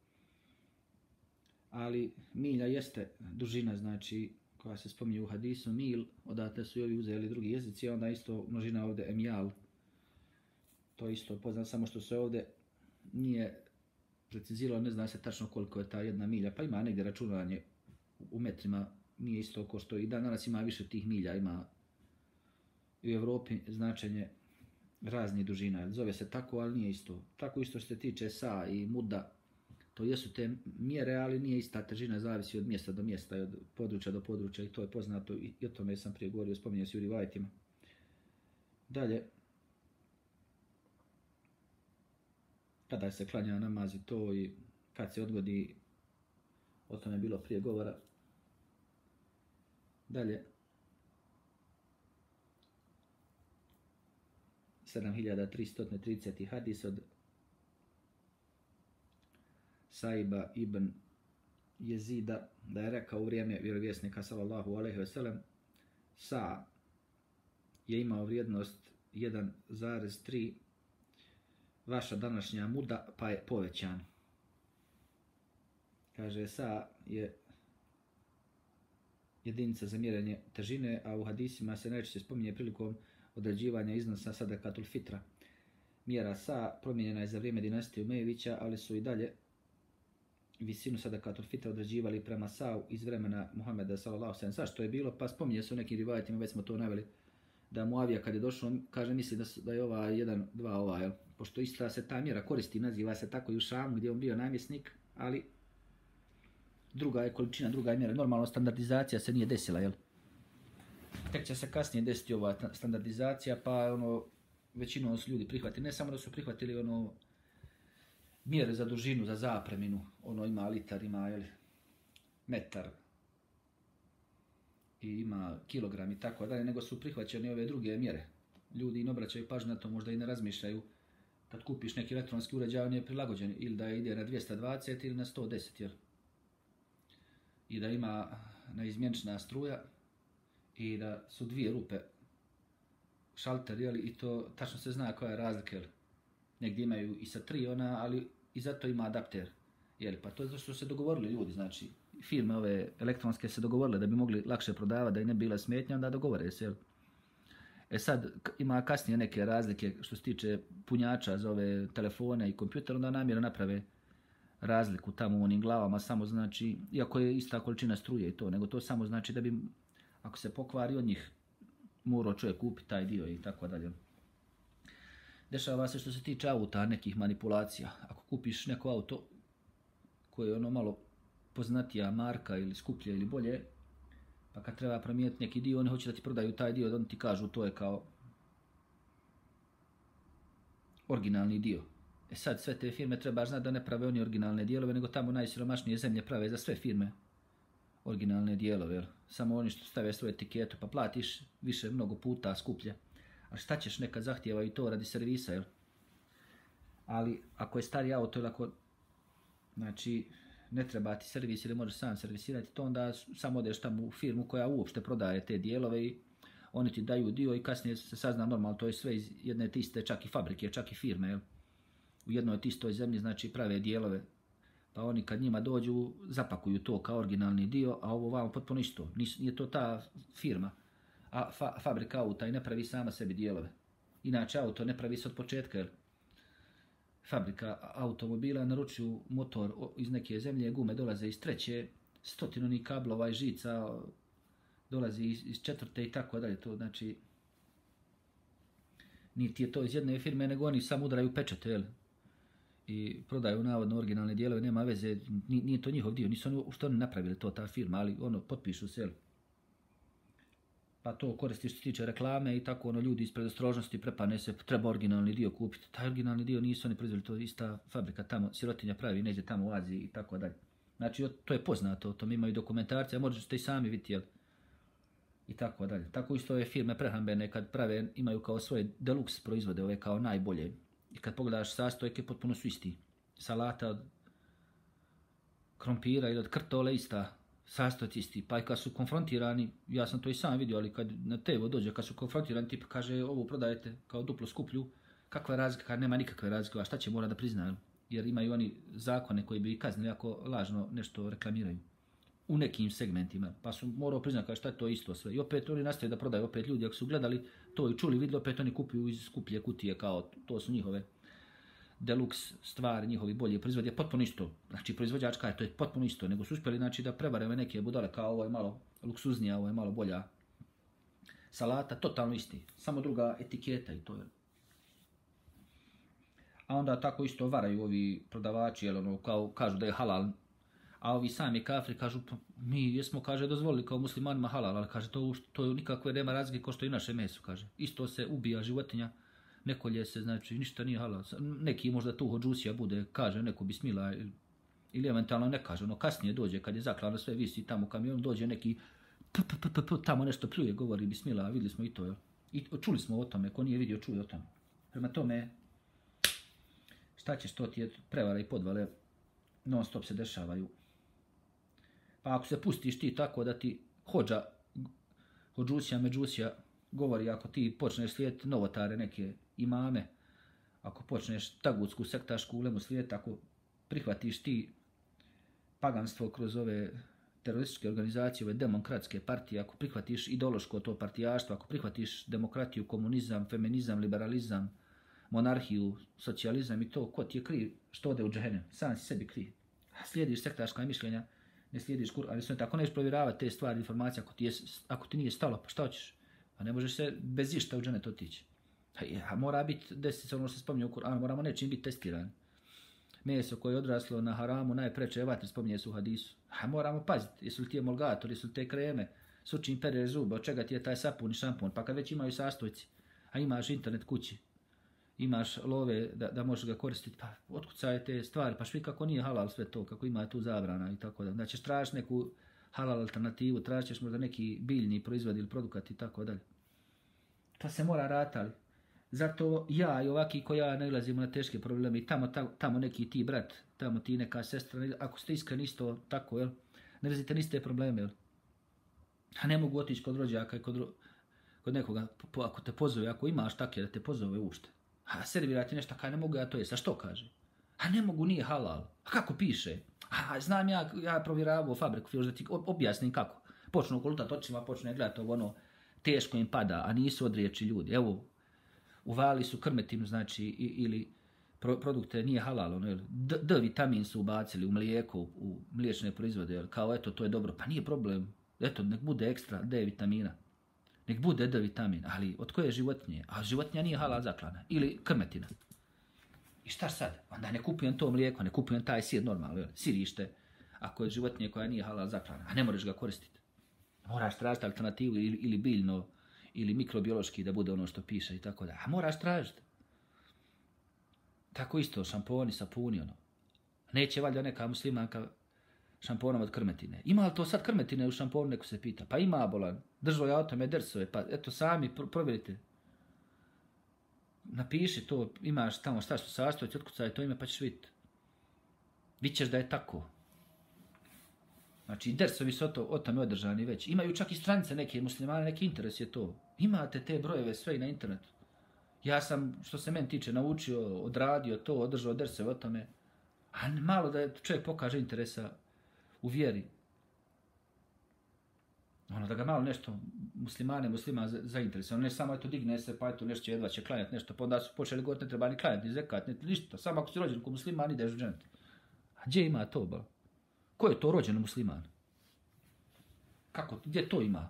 Ali milja jeste dužina, znači, koja se spominje u hadisu, mil, odatle su i ovi uzeli drugi jezici, a onda isto množina ovdje emjal. To isto poznam, samo što se ovdje nije preciziralo, ne zna se tačno koliko je ta jedna milja, pa ima negdje računanje u metrima, nije isto ko što i dan danas ima više tih milja, ima u Evropi značenje raznih dužina, zove se tako, ali nije isto. Tako isto što se tiče sa i muda, to jesu te mjere, ali nije ista težina, zavisi od mjesta do mjesta i od područja do područja i to je poznato i o tome sam prije govorio, spominjao se u rivajetima. Dalje, kada se klanja namaz i to i kad se odgodi, o tome je bilo prije govora. Dalje, sedam hiljada tristo trideset hadis od Saiba ibn Jezida da je rekao u vrijeme vjerovjesnika sallallahu alejhi ve sellem, sa je imao vrijednost jedan zarez tri vaša današnja muda, pa je povećan. Kaže, sa je jedinica za mjerenje težine, a u hadisima se najčešće spominje prilikom određivanja iznosa sadakatul fitra. Mjera sa promijenjena je za vrijeme dinastije Umejevića, ali su i dalje visinu sadakatul fitra određivali prema sa iz vremena Muhameda sallallahu alejhi ve sellem. Zašto je bilo? Pa spominje se u nekim rivajetima, već smo to naveli, da Muavija kad je došao, kaže, misli da, da je ova jedan, dva ova, jel? Pošto ista se ta mjera koristi, naziva se tako i u Šamu gdje on bio namjesnik, ali druga je količina, druga je mjera. Normalno standardizacija se nije desila, jel? Tek će se kasnije desiti ova standardizacija, pa ono, većinom su ljudi prihvatili. Ne samo da su prihvatili ono mjere za dužinu, za zapreminu, ono ima litar, ima jeli, metar i ima kilogram i tako dalje, nego su prihvaćene ove druge mjere. Ljudi ne obraćaju pažnju na to, možda i ne razmišljaju. Kad kupiš neki elektronski uređaj, on je prilagođen ili da ide na dvjesto dvadeset ili na sto deset, jel? I da ima neizmjenčna struja i da su dvije rupe šalter, jel? I to tačno se zna koja je razlika, jel? Negdje imaju i sa tri ona, ali i zato ima adapter. Jel? Pa to je zato što se dogovorili ljudi, znači firme ove elektronske se dogovorile da bi mogli lakše prodavati, da i ne bila smetnja, onda dogovore se, jel? E sad, ima kasnije neke razlike što se tiče punjača za ove telefone i kompjuter, onda namjerno naprave razliku tamo u onim glavama, samo znači, iako je ista količina struje i to, nego to samo znači da bi, ako se pokvari od njih, morao čovjek kupiti taj dio i tako dalje. Dešava se što se tiče auta, nekih manipulacija. Ako kupiš neko auto koje je ono malo poznatija marka ili skuplje ili bolje, pa kad treba promijeniti neki dio, oni hoće da ti prodaju taj dio, da oni ti kažu to je kao originalni dio. E sad, sve te firme trebaš znati da ne prave oni originalne dijelove, nego tamo najsiromašnije zemlje prave za sve firme originalne dijelove. Jel? Samo oni što stave svoju etiketu, pa platiš više mnogo puta skuplje. A šta ćeš, nekad zahtijeva i to radi servisa, jel? Ali ako je stari auto ili ako, znači, ne treba ti servis ili možeš sam servisirati, to onda samo odeš tamo u firmu koja uopšte prodaje te dijelove i oni ti daju dio i kasnije se sazna normalno, to je sve iz jedne te iste čak i fabrike, čak i firme, jel? U jednoj te istoj zemlji, znači prave dijelove, pa oni kad njima dođu zapakuju to kao originalni dio, a ovo vamo potpuno isto, nije to ta firma, a fa fabrika auta i ne pravi sama sebi dijelove. Inače auto ne pravi se od početka, jel? Fabrika automobila naručuju motor iz neke zemlje, gume dolaze iz treće, stotinu ni kablova i žica dolazi iz, iz četvrte i tako dalje. To znači, niti je to iz jedne firme, nego oni samo udaraju pečate, jel? I prodaju navodno originalne dijelove, nema veze, nije to njihov dio, nisu oni, što oni napravili to ta firma, ali ono, potpišu se, jel? Pa to koristi što se tiče reklame i tako ono ljudi iz predostrožnosti prepane se, treba originalni dio kupiti. Taj originalni dio nisu oni proizveli, to je ista fabrika tamo, sirotinja pravi negdje tamo u Aziji i tako dalje. Znači to je poznato, to mi imaju dokumentarce, a možete i sami vidjeti, jel? I tako dalje. Tako isto ove firme prehrambene kad prave, imaju kao svoje deluxe proizvode, ove kao najbolje. I kad pogledaš sastojke, potpuno su isti. Salata od krompira ili od krtole ista. Sastojci isti, pa i kad su konfrontirani, ja sam to i sam vidio, ali kad na tevo dođe, kad su konfrontirani, tip kaže ovo prodajete kao duplo skuplju, kakva je razlika, nema nikakve razlike, a šta će mora da priznaju, jer imaju oni zakone koji bi ih kaznili ako lažno nešto reklamiraju. U nekim segmentima, pa su morao priznati kao šta je to isto sve. I opet oni nastaje da prodaju, opet ljudi, ako su gledali to i čuli, vidjeli, opet oni kupuju iz skuplje kutije, kao to su njihove deluxe stvari, njihovi bolji proizvodi je potpuno isto. Znači proizvođač kaže to je potpuno isto, nego su uspjeli znači, da prevare neke budale kao ovo je malo luksuznija, ovo je malo bolja salata, totalno isti, samo druga etiketa i to je. A onda tako isto varaju ovi prodavači, jel ono, kao, kažu da je halal, a ovi sami kafiri kažu mi jesmo, kaže, dozvolili kao muslimanima halal, ali kaže to, to nikakve nema razlike kao što i naše meso, kaže. Isto se ubija životinja, ne kolje se, znači ništa nije halal. Neki možda tu hođusija bude, kaže neko bismila ili eventualno ne kaže, ono kasnije dođe kad je zaklano sve visi tamo kamion, dođe neki p, p, p, p, p, tamo nešto pljuje, govori bismila, vidjeli smo i to, jel? I čuli smo o tome, ko nije vidio čuje o tome. Prema tome, šta ćeš, to ti je prevara i podvale non stop se dešavaju. Pa ako se pustiš ti tako da ti hođa, hođusija, međusija, govori ako ti počneš slijediti novotare neke imame, ako počneš tagutsku sektašku ulemu slijediti, ako prihvatiš ti paganstvo kroz ove terorističke organizacije, ove demokratske partije, ako prihvatiš ideološko to partijaštvo, ako prihvatiš demokratiju, komunizam, feminizam, liberalizam, monarhiju, socijalizam i to, ko ti je kriv što ode u džehennem, sam si sebi kriv. Slijediš sektaška mišljenja, ne slijediš kur, ali sve tako neš provjeravati te stvari, informacije, ako ti, je, ako ti nije stalo, pa šta hoćeš? A ne možeš se bez išta u dženet otići. A mora biti, desi se ono što se spominje u Kur'anu, moramo nečim biti testirani. Meso koje je odraslo na haramu, najpreče je vatri, spominje se u hadisu. A moramo paziti, jesu li ti emulgatori, jesu li te kreme, s čim pereš zube, od čega ti je taj sapun i šampun, pa kad već imaju sastojci, a imaš internet kući, imaš love da, da možeš ga koristiti, pa otkucaj te stvari, pa švi kako nije halal sve to, kako ima tu zabrana i tako da. Da ćeš tražiti neku halal alternativu, tražit ćeš možda neki biljni proizvod ili produkat i tako dalje. To se mora ratali. Zato ja i ovaki ko ja nailazimo na teške probleme i tamo, tamo, tamo neki ti brat, tamo ti neka sestra, ako ste iskreni isto tako, jel? Ne razite niste probleme, jel? A ne mogu otići kod rođaka i kod, kod nekoga, po, ako te pozove, ako imaš takve da te pozove ušte. A servirati nešto, kaj ne mogu ja to jest, a što kaže? A ne mogu, nije halal. A kako piše? A znam ja, ja provjeravao fabriku, još da ti objasnim kako. Počnu kolutati očima, počne gledati ovo ono, teško im pada, a nisu odriječi ljudi. Evo, uvali su krmetinu, znači, ili pro, produkte nije halal, ono, D, D vitamin su ubacili u mlijeko, u mliječne proizvode, jel? Kao eto, to je dobro. Pa nije problem, eto, nek bude ekstra D vitamina. Nek bude D vitamin, ali od koje životinje? A životinja nije halal zaklana. Ili krmetina. I šta sad? Onda ne kupujem to mlijeko, ne kupujem taj sir normalno, jel? Sirište, ako je životinje koja nije halal zaklana, a ne možeš ga koristiti. Moraš tražiti alternativu ili, ili biljno, ili mikrobiološki da bude ono što piše i tako da. A moraš tražiti. Tako isto, šamponi, sapuni, ono. Neće valjda neka muslimanka šamponom od krmetine. Ima li to sad krmetine u šamponu, neko se pita. Pa ima, bolan. Držao ja o tome dersove, pa eto sami pr provjerite. Napiši to, imaš tamo šta što sastojci, otkucaj to ime, pa ćeš vidjeti. Vidćeš da je tako. Znači, dersovi su o, to, o tome održani već. Imaju čak i stranice neke muslimane, neki interes je to. Imate te brojeve sve i na internetu. Ja sam, što se meni tiče, naučio, odradio to, održao dersove o tome. A malo da čovjek pokaže interesa u vjeri. Ono, da ga malo nešto muslimane, muslima zainteresuje. Ne samo eto digne se, pa eto nešto jedva će klanjati nešto, pa onda su počeli govoriti ne treba ni klanjati, ni zekat, ni ništa. Samo ako si rođen ko musliman, ideš u džennet. A gdje ima to, ba? Ko je to rođen musliman? Kako, gdje to ima?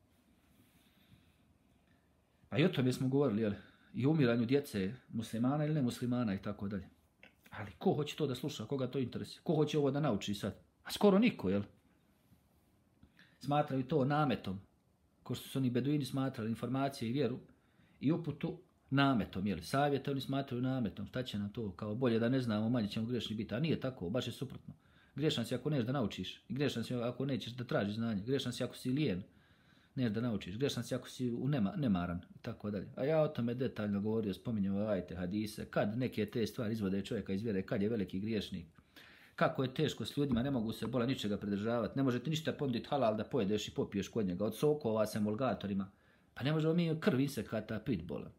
Pa i o tome smo govorili, jel? I o umiranju djece muslimana ili ne muslimana i tako dalje. Ali ko hoće to da sluša, koga to interesuje? Ko hoće ovo da nauči sad? A skoro niko, jel? Smatraju to nametom, ko što su oni beduini smatrali informacije i vjeru i uputu nametom, jel? Savjete oni smatraju nametom, šta će nam to? Kao bolje da ne znamo, manje ćemo grešni biti. A nije tako, baš je suprotno. Grešan si ako nećeš da naučiš, grešan si ako nećeš da tražiš znanje, grešan si ako si lijen, nećeš da naučiš, grešan si ako si u nema, nemaran i tako dalje. A ja o tome detaljno govorio, spominjao ajte, hadise, kad neke te stvari izvode čovjeka iz vjere, kad je veliki griješnik. Kako je teško s ljudima, ne mogu se bola ničega pridržavati, ne možete ništa ponuditi halal da pojedeš i popiješ kod njega, od sokova sa emulgatorima. Pa ne možemo mi krv insekata pit bola.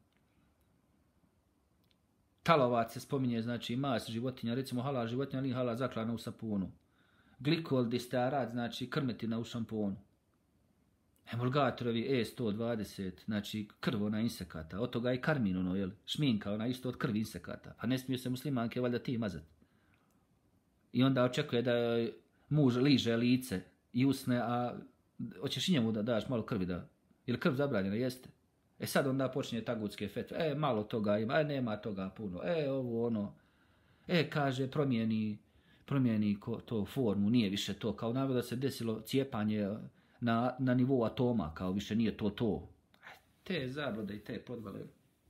Talovac se spominje, znači mas životinja, recimo halal životinja, ali halal zaklana u sapunu. Glikol distearat, znači krmetina u šamponu. Emulgatorovi E sto dvadeset, znači krv ona insekata, od toga i karmin ono, jel? Šminka ona isto od krvi insekata. Pa ne smije se muslimanke valjda ti mazati. I onda očekuje da muž liže lice i usne, a hoćeš i njemu da daš malo krvi da... Ili krv zabranjena, jeste? E sad onda počinje tagutske fetve. E, malo toga ima, e, nema toga puno. E, ovo ono... E, kaže, promijeni, promijeni ko, to formu, nije više to. Kao navod da se desilo cijepanje na, na nivou atoma, kao više nije to to. Te zablode i te podvale.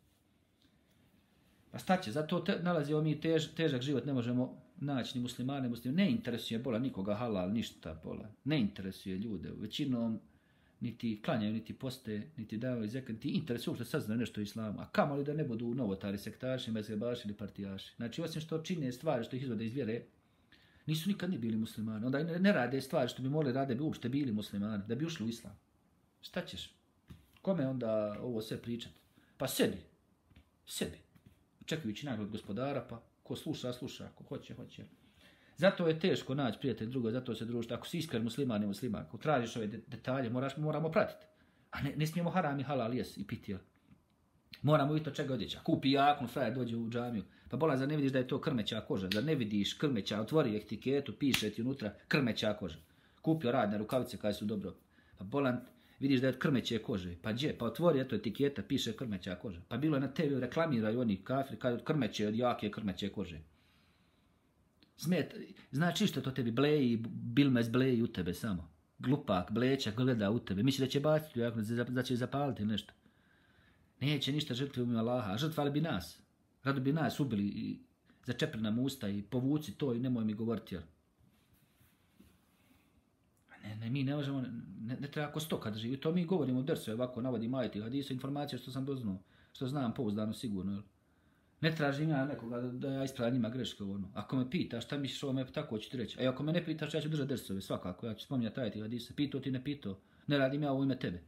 Pa šta će, zato te, nalazimo mi tež, težak život, ne možemo naći ni muslimane, muslimane. Ne interesuje bola nikoga halal, ništa bola. Ne interesuje ljude. Većinom niti klanjaju, niti poste, niti daju zekat, niti interesuje uopšte saznaju nešto o islamu. A kamo li da ne budu novotari, sektaši, mezhebaši ili partijaši. Znači, osim što čine stvari što ih izvode iz vjere, nisu nikad ni bili muslimani. Onda ne, ne rade stvari što bi morali rade, bi uopšte bili muslimani, da bi ušli u islam. Šta ćeš? Kome onda ovo sve pričati? Pa sebi. Sebi. Čekajući nagrad gospodara, pa ko sluša, sluša, ako hoće, hoće. Zato je teško naći prijatelj drugo, zato se družiti. Ako si iskren musliman i musliman, ako tražiš ove detalje, moraš, moramo pratiti. A ne, ne smijemo haram i halal jes i piti, jel? Moramo i to čega odjeća. Kupi jaknu, frajer dođe u džamiju. Pa bola, zar ne vidiš da je to krmeća koža? Zar ne vidiš krmeća? Otvori etiketu, piše ti unutra krmeća koža. Kupio radne rukavice kaj su dobro. Pa bolan, vidiš da je od krmeće kože. Pa gdje? Pa otvori eto etiketa, piše krmeća koža. Pa bilo je na te vi reklamiraju oni kafiri kaj od krmeće, od jake krmeće kože. Smet, znači što to tebi bleji, bilmez bleji u tebe samo. Glupak, bleća, gleda u tebe. Misli da će baciti, da će zapaliti nešto. Neće ništa žrtvi u ime Allaha, a žrtvali bi nas. Rado bi nas ubili i začepili nam usta i povuci to i nemoj mi govoriti, jer ne, ne, mi ne možemo, ne, ne treba ako stoka da živi. To mi govorimo u dersu, ovako navodim ajeti, hadisa, informacija što sam doznao, što znam pouzdano sigurno, jel? Ne tražim ja nekoga da, da ja ispravim njima greške, ono. Ako me pitaš šta misliš o me, tako ću ti reći. A ako me ne pitaš, ja ću držati dersove, svakako, ja ću spominjati ajeti, hadisa, pitao ti ne pitao, ne radim ja u ime tebe.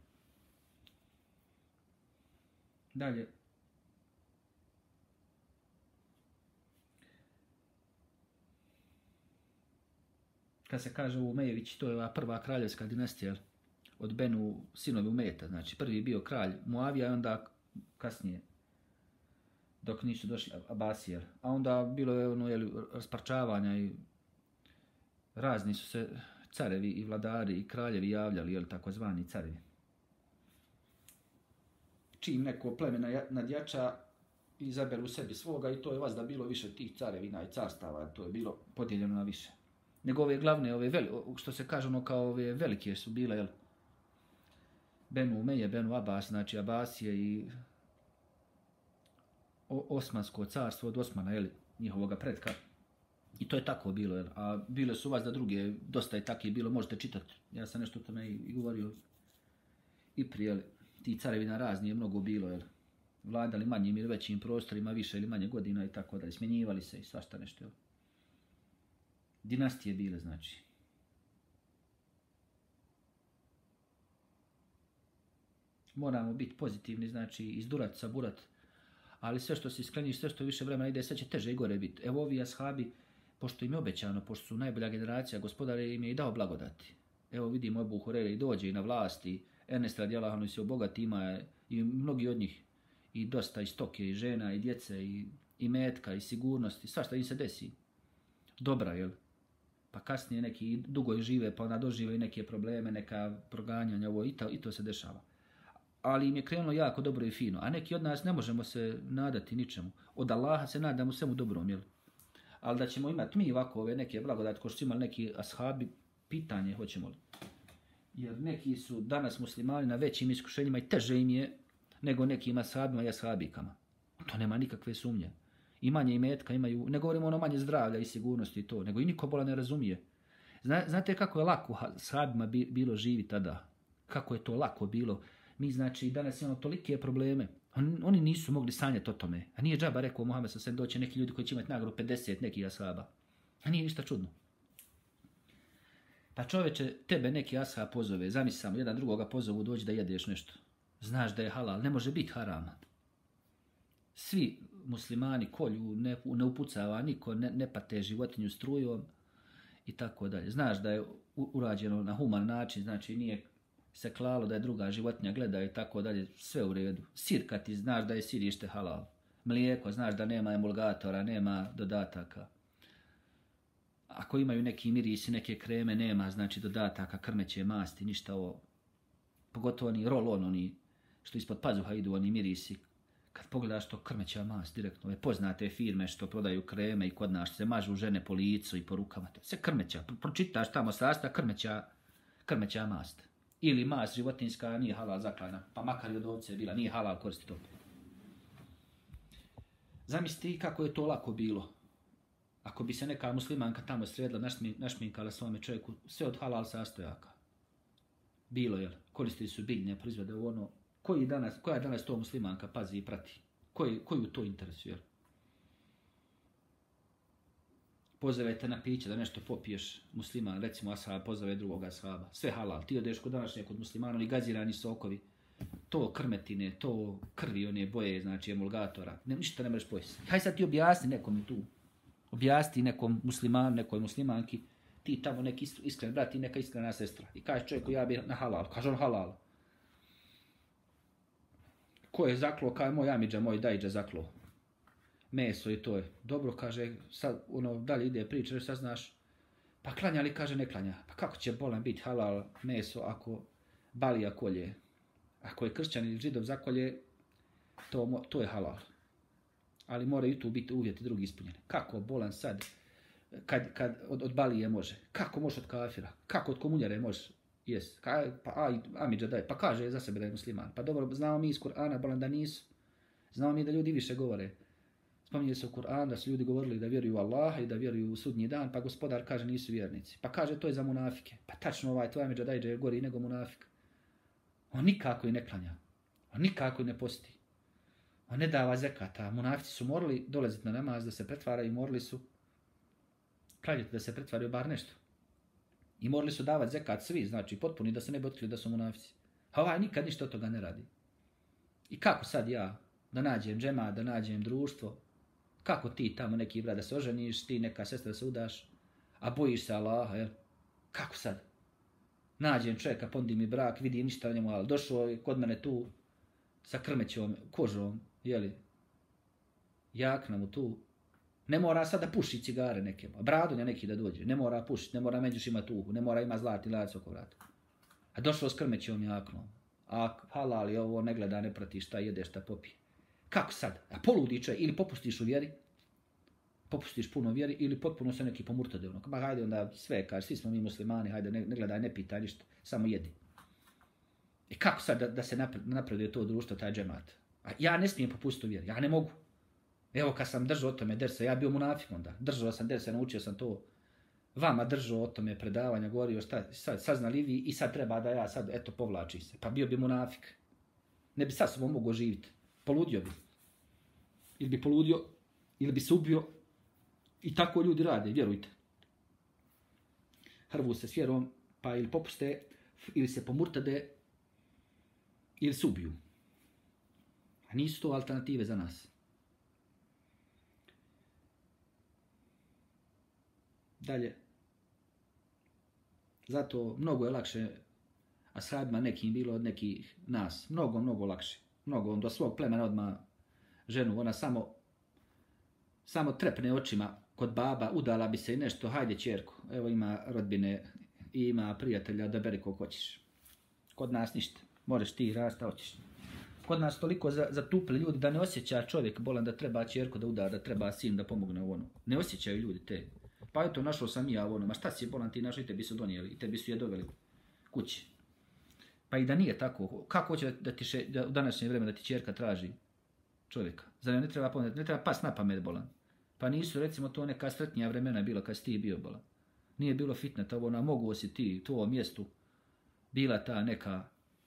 Dalje. Kad se kaže Umejević, to je ova prva kraljevska dinastija od Benu sinovi Umeta, znači prvi bio kralj Muavija i onda kasnije, dok nisu došli Abasije. A onda bilo je ono, jeli, rasparčavanja i razni su se carevi i vladari i kraljevi javljali, jeli, takozvani carevi. Čim neko pleme nadjača, izaberu sebi svoga i to je vas da bilo više tih carevina i carstava, to je bilo podijeljeno na više. Nego ove glavne, ove veli, što se kaže ono kao ove velike su bile, jel? Benu Umeje, Benu Abbas, znači Abbasije i o, Osmansko carstvo od Osmana, jel? Njihovoga pretka. I to je tako bilo, jel? A bile su vas da druge, dosta je takih bilo, možete čitati. Ja sam nešto o tome i, i govorio i prije, jel? Ti carevina razni je mnogo bilo, jel? Vladali manjim ili većim prostorima, više ili manje godina i tako dalje. Smjenjivali se i svašta nešto, jel? Dinastije bile, znači. Moramo biti pozitivni, znači izdurat, saburat, ali sve što se iskreniš, sve što više vremena ide, sve će teže i gore biti. Evo ovi ashabi, pošto im je obećano, pošto su najbolja generacija, gospodar im je i dao blagodati. Evo vidimo Ebu Hurere i dođe i na vlasti, Enes radijallahu anhu se obogati, ima i mnogi od njih, i dosta i stoke, i žena, i djece, i, i metka, i sigurnosti, svašta im se desi. Dobra, jel? Pa kasnije neki dugo žive, pa ona dožive i neke probleme, neka proganjanja, ovo i to, i to se dešava. Ali im je krenulo jako dobro i fino. A neki od nas ne možemo se nadati ničemu. Od Allaha se nadamo svemu dobrom, jel? Ali da ćemo imati mi ovako ove neke blagodati, ko što su imali neki ashabi, pitanje hoćemo li. Jer neki su danas muslimani na većim iskušenjima i teže im je nego nekim ashabima i ashabikama. To nema nikakve sumnje. I manje imetka imaju, ne govorimo ono manje zdravlja i sigurnosti i to, nego i niko bola ne razumije. Zna, znate kako je lako ashabima bi, bilo živi tada? Kako je to lako bilo? Mi znači danas imamo tolike probleme. On, oni nisu mogli sanjati o tome. A nije džaba rekao Muhammed sa doće neki ljudi koji će imati nagradu pedeset nekih ashaba. A nije ništa čudno. Pa čoveče, tebe neki ashab pozove, zamisli samo, jedan drugoga pozovu, dođi da jedeš nešto. Znaš da je halal, ne može biti harama. Svi muslimani kolju, ne, ne upucava niko, ne, ne pate životinju strujom i tako dalje. Znaš da je urađeno na human način, znači nije se klalo da je druga životinja gleda i tako dalje, sve u redu. Sir kad ti znaš da je sir ište halal. Mlijeko, znaš da nema emulgatora, nema dodataka. Ako imaju neki mirisi, neke kreme, nema znači dodataka, krmeće masti, ništa ovo. Pogotovo oni roll-on, oni što ispod pazuha idu, oni mirisi. Kad pogledaš to krmeća mast direktno, ove poznate firme što prodaju kreme i kod nas se mažu žene po licu i po rukama, sve krmeća. Pročitaš tamo sasta krmeća, krmeća mast. Ili mast životinjska nije halal zaklana, pa makar i od ovce bila, nije halal koristiti to. Zamisli kako je to lako bilo. Ako bi se neka muslimanka tamo sredila, našminkala svome čovjeku, sve od halal sastojaka. Bilo je, koristili su biljne proizvode u ono, koji danas, koja danas to muslimanka pazi i prati? Koji, koju to interesuje? Pozovete na piće da nešto popiješ musliman, recimo ashab, pozove drugog ashaba. Sve halal. Ti odeš kod današnje kod muslimana, oni gazirani sokovi, to krmetine, to krvi, one boje, znači emulgatora. Ne, ništa ne možeš pojesti. Hajde sad ti objasni nekom tu. Objasni nekom muslimanu, nekoj muslimanki, ti tamo neki iskren brat i neka iskrena sestra. I kaže čovjeku, ja bi na halal. Kaže on halal. Ko je zaklo? Kaže moj amidža, moj dajđa zaklo. Meso i to je. Dobro, kaže, sad ono, dalje ide priča, sad znaš. Pa klanja li, kaže, ne klanja. Pa kako će bolan biti halal meso ako balija kolje? Ako je kršćan ili židov zakolje, to, to je halal. Ali mora i tu biti uvjeti drugi ispunjeni. Kako bolan sad, kad, kad od, od balije može? Kako može od kafira? Kako od komunjare može? Jes, ka, pa aj, amidža daj, pa kaže za sebe da je musliman. Pa dobro, znamo mi iz Kur'ana, bolan da nisu. Znamo mi da ljudi više govore. Spominje se u Kur'anu da su ljudi govorili da vjeruju u Allaha i da vjeruju u sudnji dan, pa gospodar kaže nisu vjernici. Pa kaže to je za munafike. Pa tačno ovaj tvoj međadajđe je gori nego munafik. On nikako i ne klanja. On nikako i ne posti. On ne dava zekata. Munafici su morali dolaziti na namaz da se pretvaraju i morali su klanjati da se pretvaraju bar nešto. I morali su davati zekat svi, znači potpuni da se ne bi otkrili da su munafici. A ovaj nikad ništa od toga ne radi. I kako sad ja da nađem džema, da nađem društvo, kako ti tamo neki brat da se oženiš, ti neka sestra da se udaš, a bojiš se Allaha, jel? Kako sad? Nađem čovjeka, ponudim mi brak, vidim ništa o njemu, ali došao je kod mene tu sa krmećom, kožom, jeli? Jakna mu tu. Ne mora sad da puši cigare neke, bradonja neki da dođe, ne mora pušiti, ne mora međuš ima tuhu, ne mora ima zlatni lanac oko vrata. A došao s krmećom jaknom, a halal je ovo, ne gleda, ne prati šta jede, šta popije. Kako sad? A poludi čovjek, ili popustiš u vjeri, popustiš puno u vjeri, ili potpuno se neki pomurtade ono. Ma hajde onda sve, kaže, svi smo mi muslimani, hajde, ne, ne gledaj, ne pitaj ništa, samo jedi. I kako sad da, da se napreduje to društvo, taj džemat? A ja ne smijem popustiti u vjeri, ja ne mogu. Evo kad sam držao o tome dersa, ja bio munafik onda, držao sam dersa, naučio sam to, vama držao o tome predavanja, govorio šta, sad, saznali vi i sad treba da ja sad, eto, povlači se. Pa bio bi munafik. Ne bi sa sobom mogao živjeti. Poludio bi. Ili bi poludio, ili bi se ubio. I tako ljudi rade, vjerujte. Hrvu se s vjerom, pa ili popuste, ili se pomurtade, ili se ubiju. A nisu to alternative za nas. Dalje. Zato mnogo je lakše ashabima nekim bilo od nekih nas. Mnogo, mnogo lakše. Mnogo, on do svog plemena odmah ženu, ona samo samo trepne očima kod baba, udala bi se i nešto, hajde ćerku, evo ima rodbine i ima prijatelja, da beri koliko hoćeš. Kod nas ništa, možeš ti rasta, hoćeš. Kod nas toliko zatupili ljudi da ne osjeća čovjek bolan da treba ćerku da udara, da treba sin da pomogne u ono. Ne osjećaju ljudi te. Pa eto, našao sam i ja ono, ma šta si bolan ti našao i tebi su donijeli, i tebi su je doveli kući. Pa i da nije tako, kako hoće da ti še, da u današnje vrijeme da ti ćerka traži čovjeka? Zar ne treba pomoći, ne treba pas na pamet bolan. Pa nisu recimo to neka sretnija vremena bila kad si ti bio bolan. Nije bilo fitneta, ovo na mogu si ti u ovom mjestu bila ta neka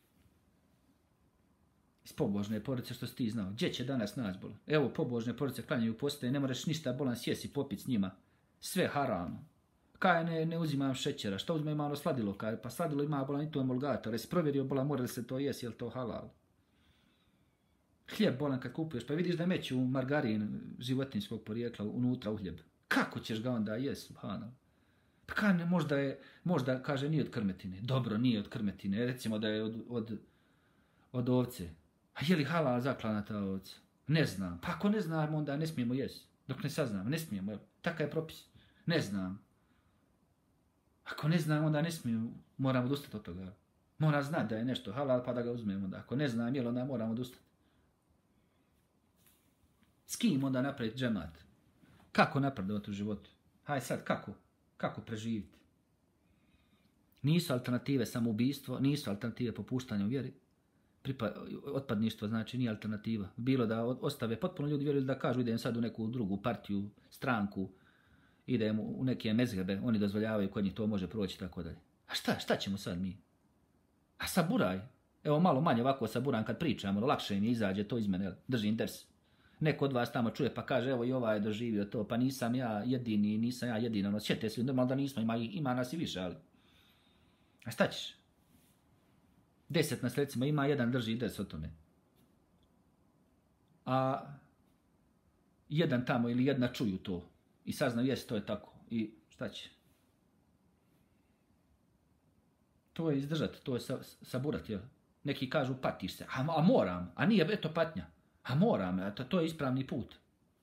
iz pobožne porodice što si ti znao. Gdje će danas naći bolan? Evo pobožne porodice klanjaju postaje, ne moraš ništa bolan sjesi popit s njima. Sve haram. Kaj ne, ne uzimam šećera, šta uzme malo sladilo? Kaj, pa sladilo ima bolan i to emulgator. Jesi provjerio bolan mora li se to jesi, je li to halal? Hljeb bolan kad kupuješ, pa vidiš da meću margarin životinjskog porijekla unutra u hljeb. Kako ćeš ga onda jesti, subhanallah? Pa kaj ne, možda je, možda kaže nije od krmetine. Dobro, nije od krmetine, recimo da je od, od, od ovce. A je li halal zaklana ta ovca? Ne znam. Pa ako ne znamo, onda ne smijemo jesti. Dok ne saznamo, ne smijemo, evo. Takav je propis. Ne znam. Ako ne znam, onda ne smijemo, moramo odustati od toga. Mora znati da je nešto halal, pa da ga uzmemo. Da. Ako ne znam, jel, onda moramo odustati. S kim onda napraviti džemat? Kako napredovati u životu? Haj sad, kako? Kako preživiti? Nisu alternative samoubistvo, nisu alternative popuštanja u vjeri. Pripa, otpadništvo znači nije alternativa. Bilo da ostave, potpuno ljudi vjeruju da kažu idem sad u neku drugu partiju, stranku, idem u neke mezhebe, oni dozvoljavaju kod njih to može proći tako dalje. A šta, šta ćemo sad mi? A saburaj. Evo malo manje ovako saburam kad pričamo, lakše mi izađe to iz mene, držim ders. Neko od vas tamo čuje pa kaže evo i ovaj je doživio to, pa nisam ja jedini, nisam ja jedina, no sjete se, normalno da nismo, ima, ima nas i više, ali. A šta ćeš? Deset nas recimo ima, jedan drži ders o tome. A jedan tamo ili jedna čuju to i saznaju jes to je tako i šta će? To je izdržati, to je saburati, jel? Neki kažu patiš se, a, a moram, a nije eto patnja, a moram, a to, to je ispravni put.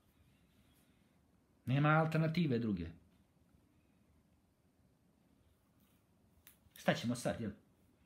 Nema alternative druge. Šta ćemo sad, jel?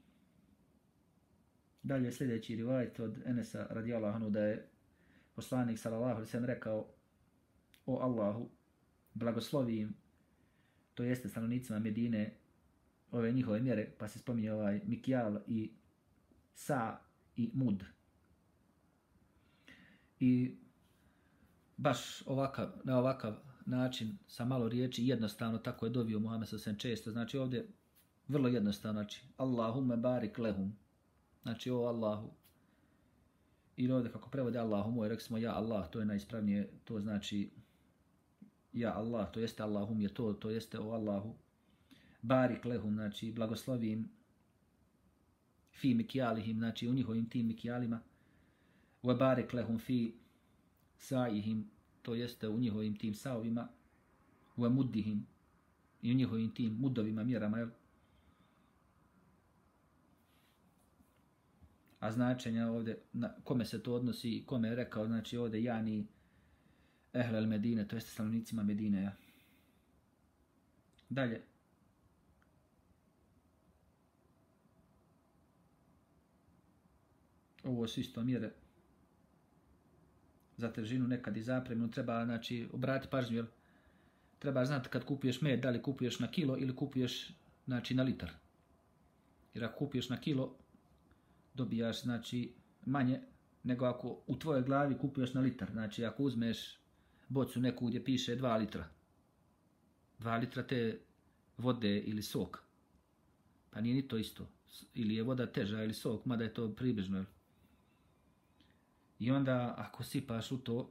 Dalje sljedeći rivajet od Enesa radijallahu anhu da je poslanik sallallahu alejhi ve sellem rekao: O Allahu, blagoslovi im, to jeste stanovnicima Medine, ove njihove mjere, pa se spominje ovaj Mikjal i Sa i Mud. I baš ovakav, na ovakav način, sa malo riječi, jednostavno, tako je dovio Muhammed sallallahu alejhi ve sellem često. Znači ovdje vrlo jednostavno, znači Allahumme barik lehum. Znači o Allahu. I ovdje kako prevode Allahu moj, rekli smo ja Allah, to je najispravnije, to znači ja Allah, to jeste Allahum je to, to jeste o Allahu. Barik lehum, znači blagoslovim fi mikjalihim, znači u njihovim tim mikjalima. Wa barik lehum fi sa'ihim, to jeste u njihovim tim saovima. Wa muddihim, i u njihovim tim mudovima, mjerama, jel? A značenja ovdje, na kome se to odnosi, kome je rekao, znači ovdje jani ehlel Medine, to jeste stanovnicima Medine, ja. Dalje. Ovo su isto mjere za težinu, nekad i zapremnu, treba, znači, obrati pažnju, jel? Treba znati kad kupuješ med, da li kupuješ na kilo ili kupuješ, znači, na litar. Jer ako kupuješ na kilo, dobijaš, znači, manje nego ako u tvojoj glavi kupuješ na litar. Znači, ako uzmeš bocu neku gdje piše dva litra, dva litra te vode ili sok, pa nije ni to isto. Ili je voda teža ili sok, mada je to približno. I onda, ako sipaš u to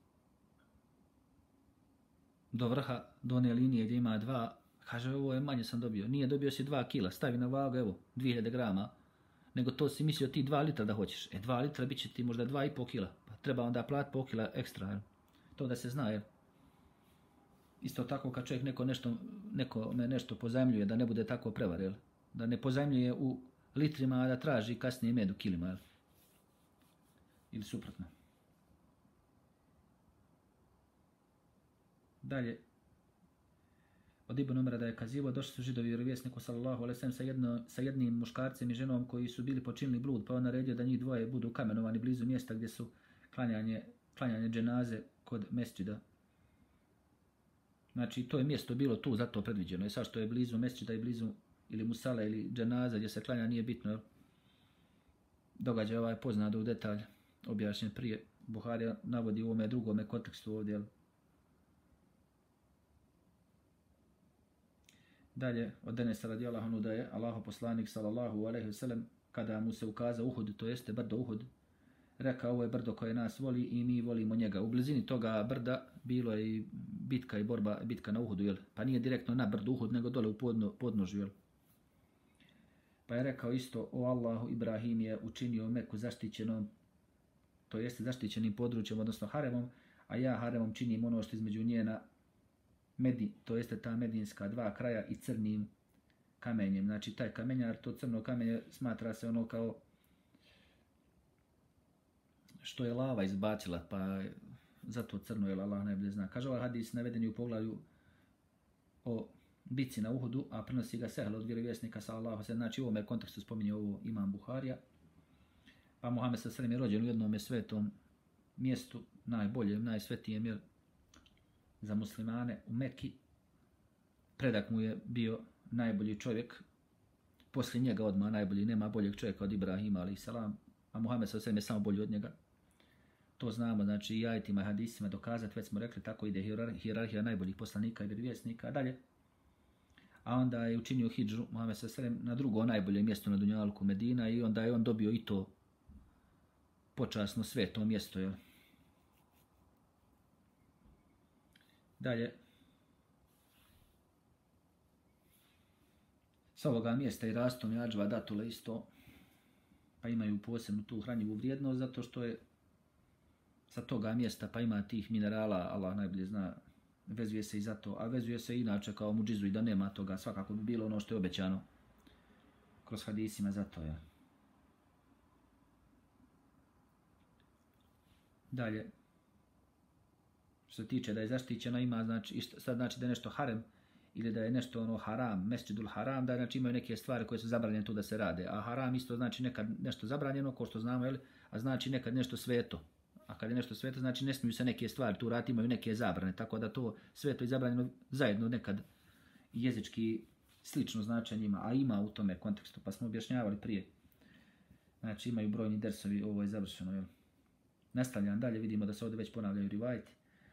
do vrha, do one linije gdje ima dva, kaže, ovo je manje sam dobio. Nije, dobio si dva kila, stavi na vagu, evo, dvije hiljade grama, nego to si mislio ti dva litra da hoćeš. E, dva litra bit će ti možda dva i pol kila. Pa treba onda plati pol kila ekstra, jel? To da se zna, jel? Isto tako kad čovjek neko nešto, neko me nešto pozajmljuje, da ne bude tako prevar, jel? Da ne pozajmljuje u litrima, a da traži kasnije med u kilima, jel? Ili suprotno. Dalje. Od Ibn Umara da je kazivo, došli su židovi vjerovjesniku sallallahu alejhi ve sellem sa, jedno, sa jednim muškarcem i ženom koji su bili počinili blud, pa on naredio da njih dvoje budu kamenovani blizu mjesta gdje su klanjanje, klanjanje dženaze kod mesdžida. Znači, to je mjesto bilo tu, zato predviđeno. I sad što je blizu mesdžida i blizu ili musala ili dženaza gdje se klanja, nije bitno, jel? Događaj ovaj poznat u detalj, objašnjen prije. Buharija navodi u ovome drugome kontekstu ovdje, jel? Dalje, od Enesa radijallahu anhu da je Allahov poslanik sallallahu alejhi ve sellem kada mu se ukazao Uhud, to jeste brdo Uhud, rekao, ovo je brdo koje nas voli i mi volimo njega. U blizini toga brda bilo je i bitka i borba, bitka na Uhudu, jel? Pa nije direktno na brdu Uhud, nego dole u podno, podnožju, jel? Pa je rekao isto, o Allahu, Ibrahim je učinio Meku zaštićenom, to jeste zaštićenim područjem, odnosno haremom, a ja haremom činim ono što između njena Medi, to jeste ta medinska dva kraja i crnim kamenjem. Znači taj kamenjar, to crno kamenje smatra se ono kao što je lava izbacila, pa zato crno je Allah najbolje zna. Kaže ovaj hadis navedeni u poglavlju o bici na Uhudu, a prenosi ga Sehl od vjerovjesnika sallallahu alejhi ve sellem. Znači u ovome kontekstu spominje ovo imam Buharija. Pa Muhammed sallallahu alejhi ve sellem je rođen u jednom svetom mjestu, najboljem, najsvetijem je za muslimane u Mekki. Predak mu je bio najbolji čovjek, poslije njega odmah najbolji, nema boljeg čovjeka od Ibrahima alejhi selam, a Muhammed sallallahu alejhi ve sellem je samo bolji od njega. To znamo, znači i ajetima i hadisima dokazati, već smo rekli, tako ide hijerarhija najboljih poslanika i vjerovjesnika. Dalje, a onda je učinio hidžru Muhammed sallallahu alejhi ve sellem na drugo najbolje mjesto na dunjalku, Medina, i onda je on dobio i to počasno sveto mjesto, jel? Dalje, s ovoga mjesta i rastom i adžva datule isto, pa imaju posebnu tu hranjivu vrijednost, zato što je sa toga mjesta, pa ima tih minerala, Allah najbolje zna, vezuje se i za to, a vezuje se inače kao muđizu i da nema toga, svakako bi bilo ono što je obećano kroz hadisima, za to je. Dalje, što se tiče da je zaštićeno, ima, znači, sad znači da je nešto harem, ili da je nešto ono haram, mesdžidul haram, da znači imaju neke stvari koje su zabranjene tu da se rade, a haram isto znači nekad nešto zabranjeno, ko što znamo, jel? A znači nekad nešto sveto. A kad je nešto sveto, znači ne smiju se neke stvari tu raditi, imaju neke zabrane, tako da to sveto i zabranjeno zajedno nekad jezički slično značenje ima, a ima u tome kontekstu, pa smo objašnjavali prije. Znači imaju brojni dersovi, ovo je završeno, jel? Nastavljam dalje, vidimo da se ovdje već ponavljaju rivajeti.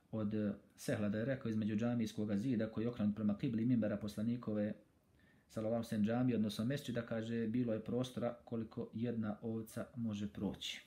od Sehla da je rekao između džamijskog zida koji je okrenut prema kibli minbera poslanikove sallallahu alejhi ve sellem džamije, odnosno mesdžida, kaže, bilo je prostora koliko jedna ovca može proći.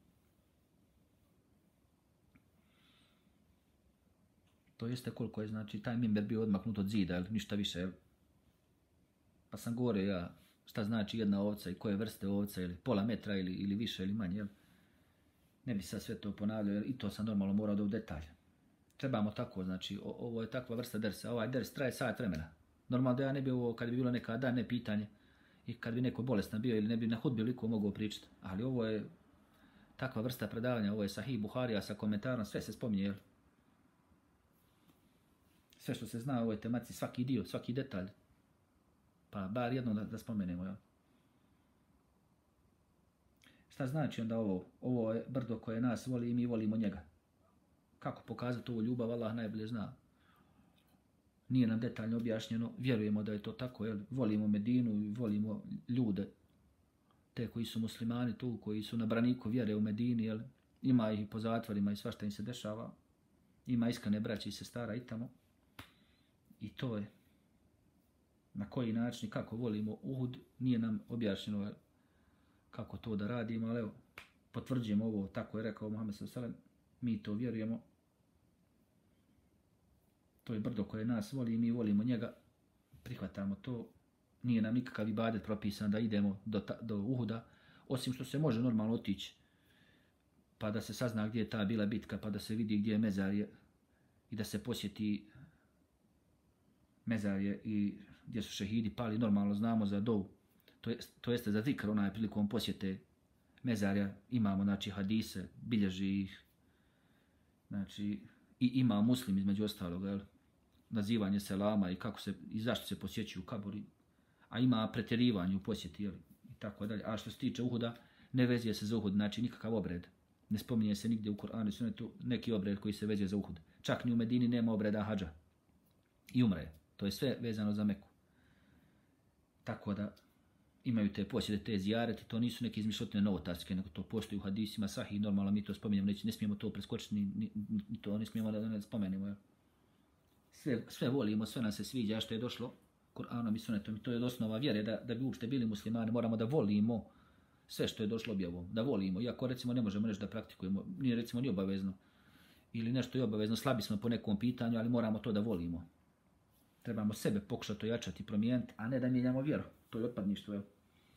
To jeste koliko je, znači, taj minber bio odmaknut od zida, ili ništa više, jel? Pa sam govorio ja šta znači jedna ovca i koje vrste ovca, ili pola metra ili, ili više ili manje, jel? Ne bi sad sve to ponavljao, jer i to sam normalno morao da u detalj. Trebamo tako, znači, o, ovo je takva vrsta dersa, ovaj ders traje sat vremena. Normalno da ja ne bi ovo, kad bi bilo neka dan, ne pitanje, i kad bi neko bolestan bio ili ne bi na hudbi liko mogao pričati, ali ovo je takva vrsta predavanja, ovo je Sahih Buharija sa komentarom, sve se spominje, jel? Sve što se zna o ovoj tematici, svaki dio, svaki detalj, pa bar jedno da, da spomenemo, jel? Šta znači onda ovo? Ovo je brdo koje nas voli i mi volimo njega. Kako pokazati ovu ljubav, Allah najbolje zna. Nije nam detaljno objašnjeno, vjerujemo da je to tako, jel? Volimo Medinu i volimo ljude, te koji su muslimani tu, koji su na braniku vjere u Medini, jel? Ima ih po zatvorima i svašta im se dešava. Ima iskane braće i sestara i tamo. I to je. Na koji način i kako volimo Uhud, nije nam objašnjeno kako to da radimo, ali evo, potvrđujemo ovo, tako je rekao Muhammed sallallahu alejhi ve sellem, mi to vjerujemo. To je brdo koje nas voli i mi volimo njega, prihvatamo to, nije nam nikakav ibadet propisan da idemo do, ta, do Uhuda, osim što se može normalno otići, pa da se sazna gdje je ta bila bitka, pa da se vidi gdje je mezarje i da se posjeti mezarje i gdje su šehidi pali, normalno znamo za dovu, to, je, to jeste za zikr, onaj prilikom posjete mezarja, imamo, znači, hadise, bilježi ih, znači, i ima Muslim između ostalog, jel? Nazivanje selama i kako se i zašto se posjećuju kaburi, a ima pretjerivanje u posjeti, jel? I tako dalje. A što se tiče Uhuda, ne vezuje se za Uhud, znači nikakav obred. Ne spominje se nigdje u Kur'anu i Sunnetu neki obred koji se vezuje za Uhud. Čak ni u Medini nema obreda hadža i umre. To je sve vezano za Meku. Tako da imaju te posjede, te zijareti, to nisu neke izmišljotine novotarske, nego to postoji u hadisima sahih, normalno mi to spominjamo, ne, ne smijemo to preskočiti, ni, ni, ni to ne smijemo da ne spomenemo. Jel? Sve, sve volimo, sve nam se sviđa što je došlo Kur'anom i Sunnetom i to je osnova vjere, da, da bi uopšte bili muslimani, moramo da volimo sve što je došlo objavom, da volimo, iako recimo ne možemo reći da praktikujemo, nije recimo ni obavezno, ili nešto je obavezno, slabi smo po nekom pitanju, ali moramo to da volimo. Trebamo sebe pokušati ojačati i promijeniti, a ne da mijenjamo vjeru. To je otpadništvo, jel?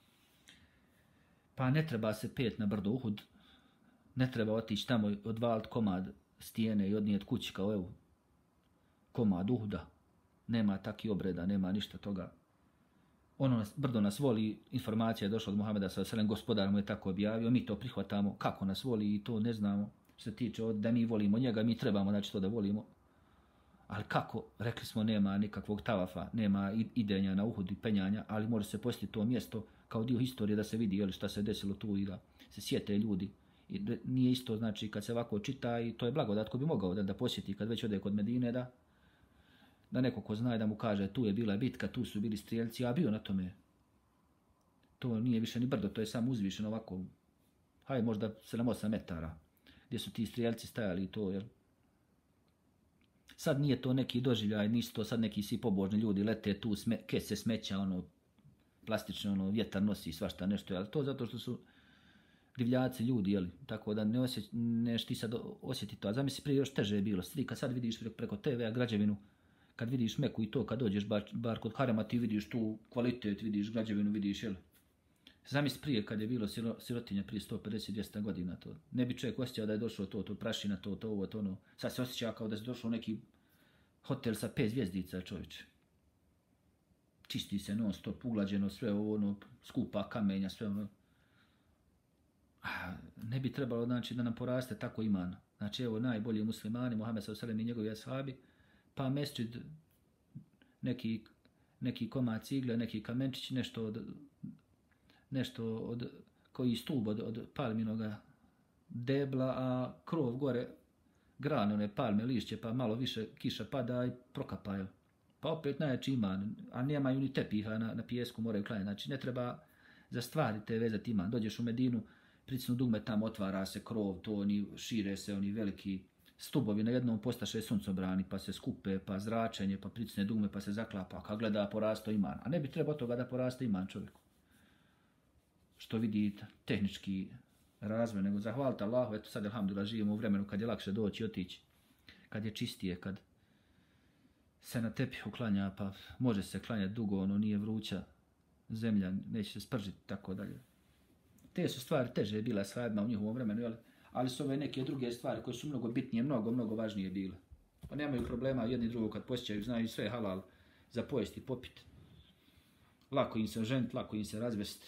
Pa ne treba se pet na brdo Uhud, ne treba otići tamo i odvaliti komad stijene i odnijeti kući kao evo, komad Uhuda. Nema takvi obreda, nema ništa toga. Ono nas, brdo nas voli, informacija je došla od Muhameda sallallahu alejhi ve sellem, gospodar mu je tako objavio, mi to prihvatamo, kako nas voli i to ne znamo. Što se tiče od da mi volimo njega, mi trebamo, znači, to da volimo. Ali kako, rekli smo, nema nikakvog tavafa, nema idenja na Uhud i penjanja, ali može se posjetiti to mjesto kao dio historije da se vidi, jel, šta se desilo tu i da se sjete ljudi. I nije isto, znači, kad se ovako čita i to je blagodat ko bi mogao da, da posjeti kad već ode kod Medine, da, da neko ko zna da mu kaže tu je bila bitka, tu su bili strijelci, a bio na tome. To nije više ni brdo, to je samo uzvišeno ovako, hajde možda sedam osam metara, gdje su ti strijelci stajali i to, jel. Sad nije to neki doživljaj, nisu to sad neki svi pobožni ljudi, lete tu, sme, kese smeća, ono, plastično, ono, vjetar nosi svašta nešto, ali to zato što su divljaci ljudi, jel? Tako da ne osjeti, neš ti sad osjeti to. A zamisli, prije još teže je bilo. Svi kad sad vidiš preko te vea građevinu, kad vidiš Meku i to, kad dođeš bar, bar kod harema, ti vidiš tu kvalitet, vidiš građevinu, vidiš, jel? Zamisli prije kad je bilo siro, sirotinja prije sto pedeset do dvjesto godina, to ne bi čovjek osjećao da je došlo to, to prašina, to, to, ovo, to, ono. Sad se osjeća kao da se došlo u neki hotel sa pet zvjezdica, čovječe. Čisti se non stop, uglađeno, sve ovo, ono, skupa kamenja, sve ono. A ne bi trebalo, znači, da nam poraste tako iman. Znači, evo, najbolji muslimani, Muhammed sallallahu alejhi ve sellem i njegovi ashabi, pa mesdžid, neki, neki komad cigle, neki kamenčić, nešto od, nešto od, koji stup od, od palminoga debla, a krov gore, grane, one palme, lišće, pa malo više kiša pada i prokapaju. Pa opet najjači iman, a nemaju ni tepiha na, na pijesku, moraju klanjati. Znači, ne treba za stvari te vezati iman. Dođeš u Medinu, pricnu dugme, tamo otvara se krov, to oni šire se, oni veliki stubovi na jednom postaše suncobrani, pa se skupe, pa zračenje, pa pricne dugme, pa se zaklapa, kad gleda porasto iman. A ne bi trebao toga da poraste iman čovjeku. Što vidi tehnički razvoj, nego zahvalite Allahu, eto sad, alhamdulillah, živimo u vremenu kad je lakše doći i otići, kad je čistije, kad se na tepihu klanja, pa može se klanjati dugo, ono nije vruća zemlja, neće se spržiti, tako dalje. Te su stvari teže bila ashabima u njihovom vremenu, jel? Ali su ove neke druge stvari koje su mnogo bitnije, mnogo, mnogo važnije bile. Pa nemaju problema jedni drugo kad posjećaju, znaju sve halal za pojesti i popiti. Lako im se oženiti, lako im se razvesti.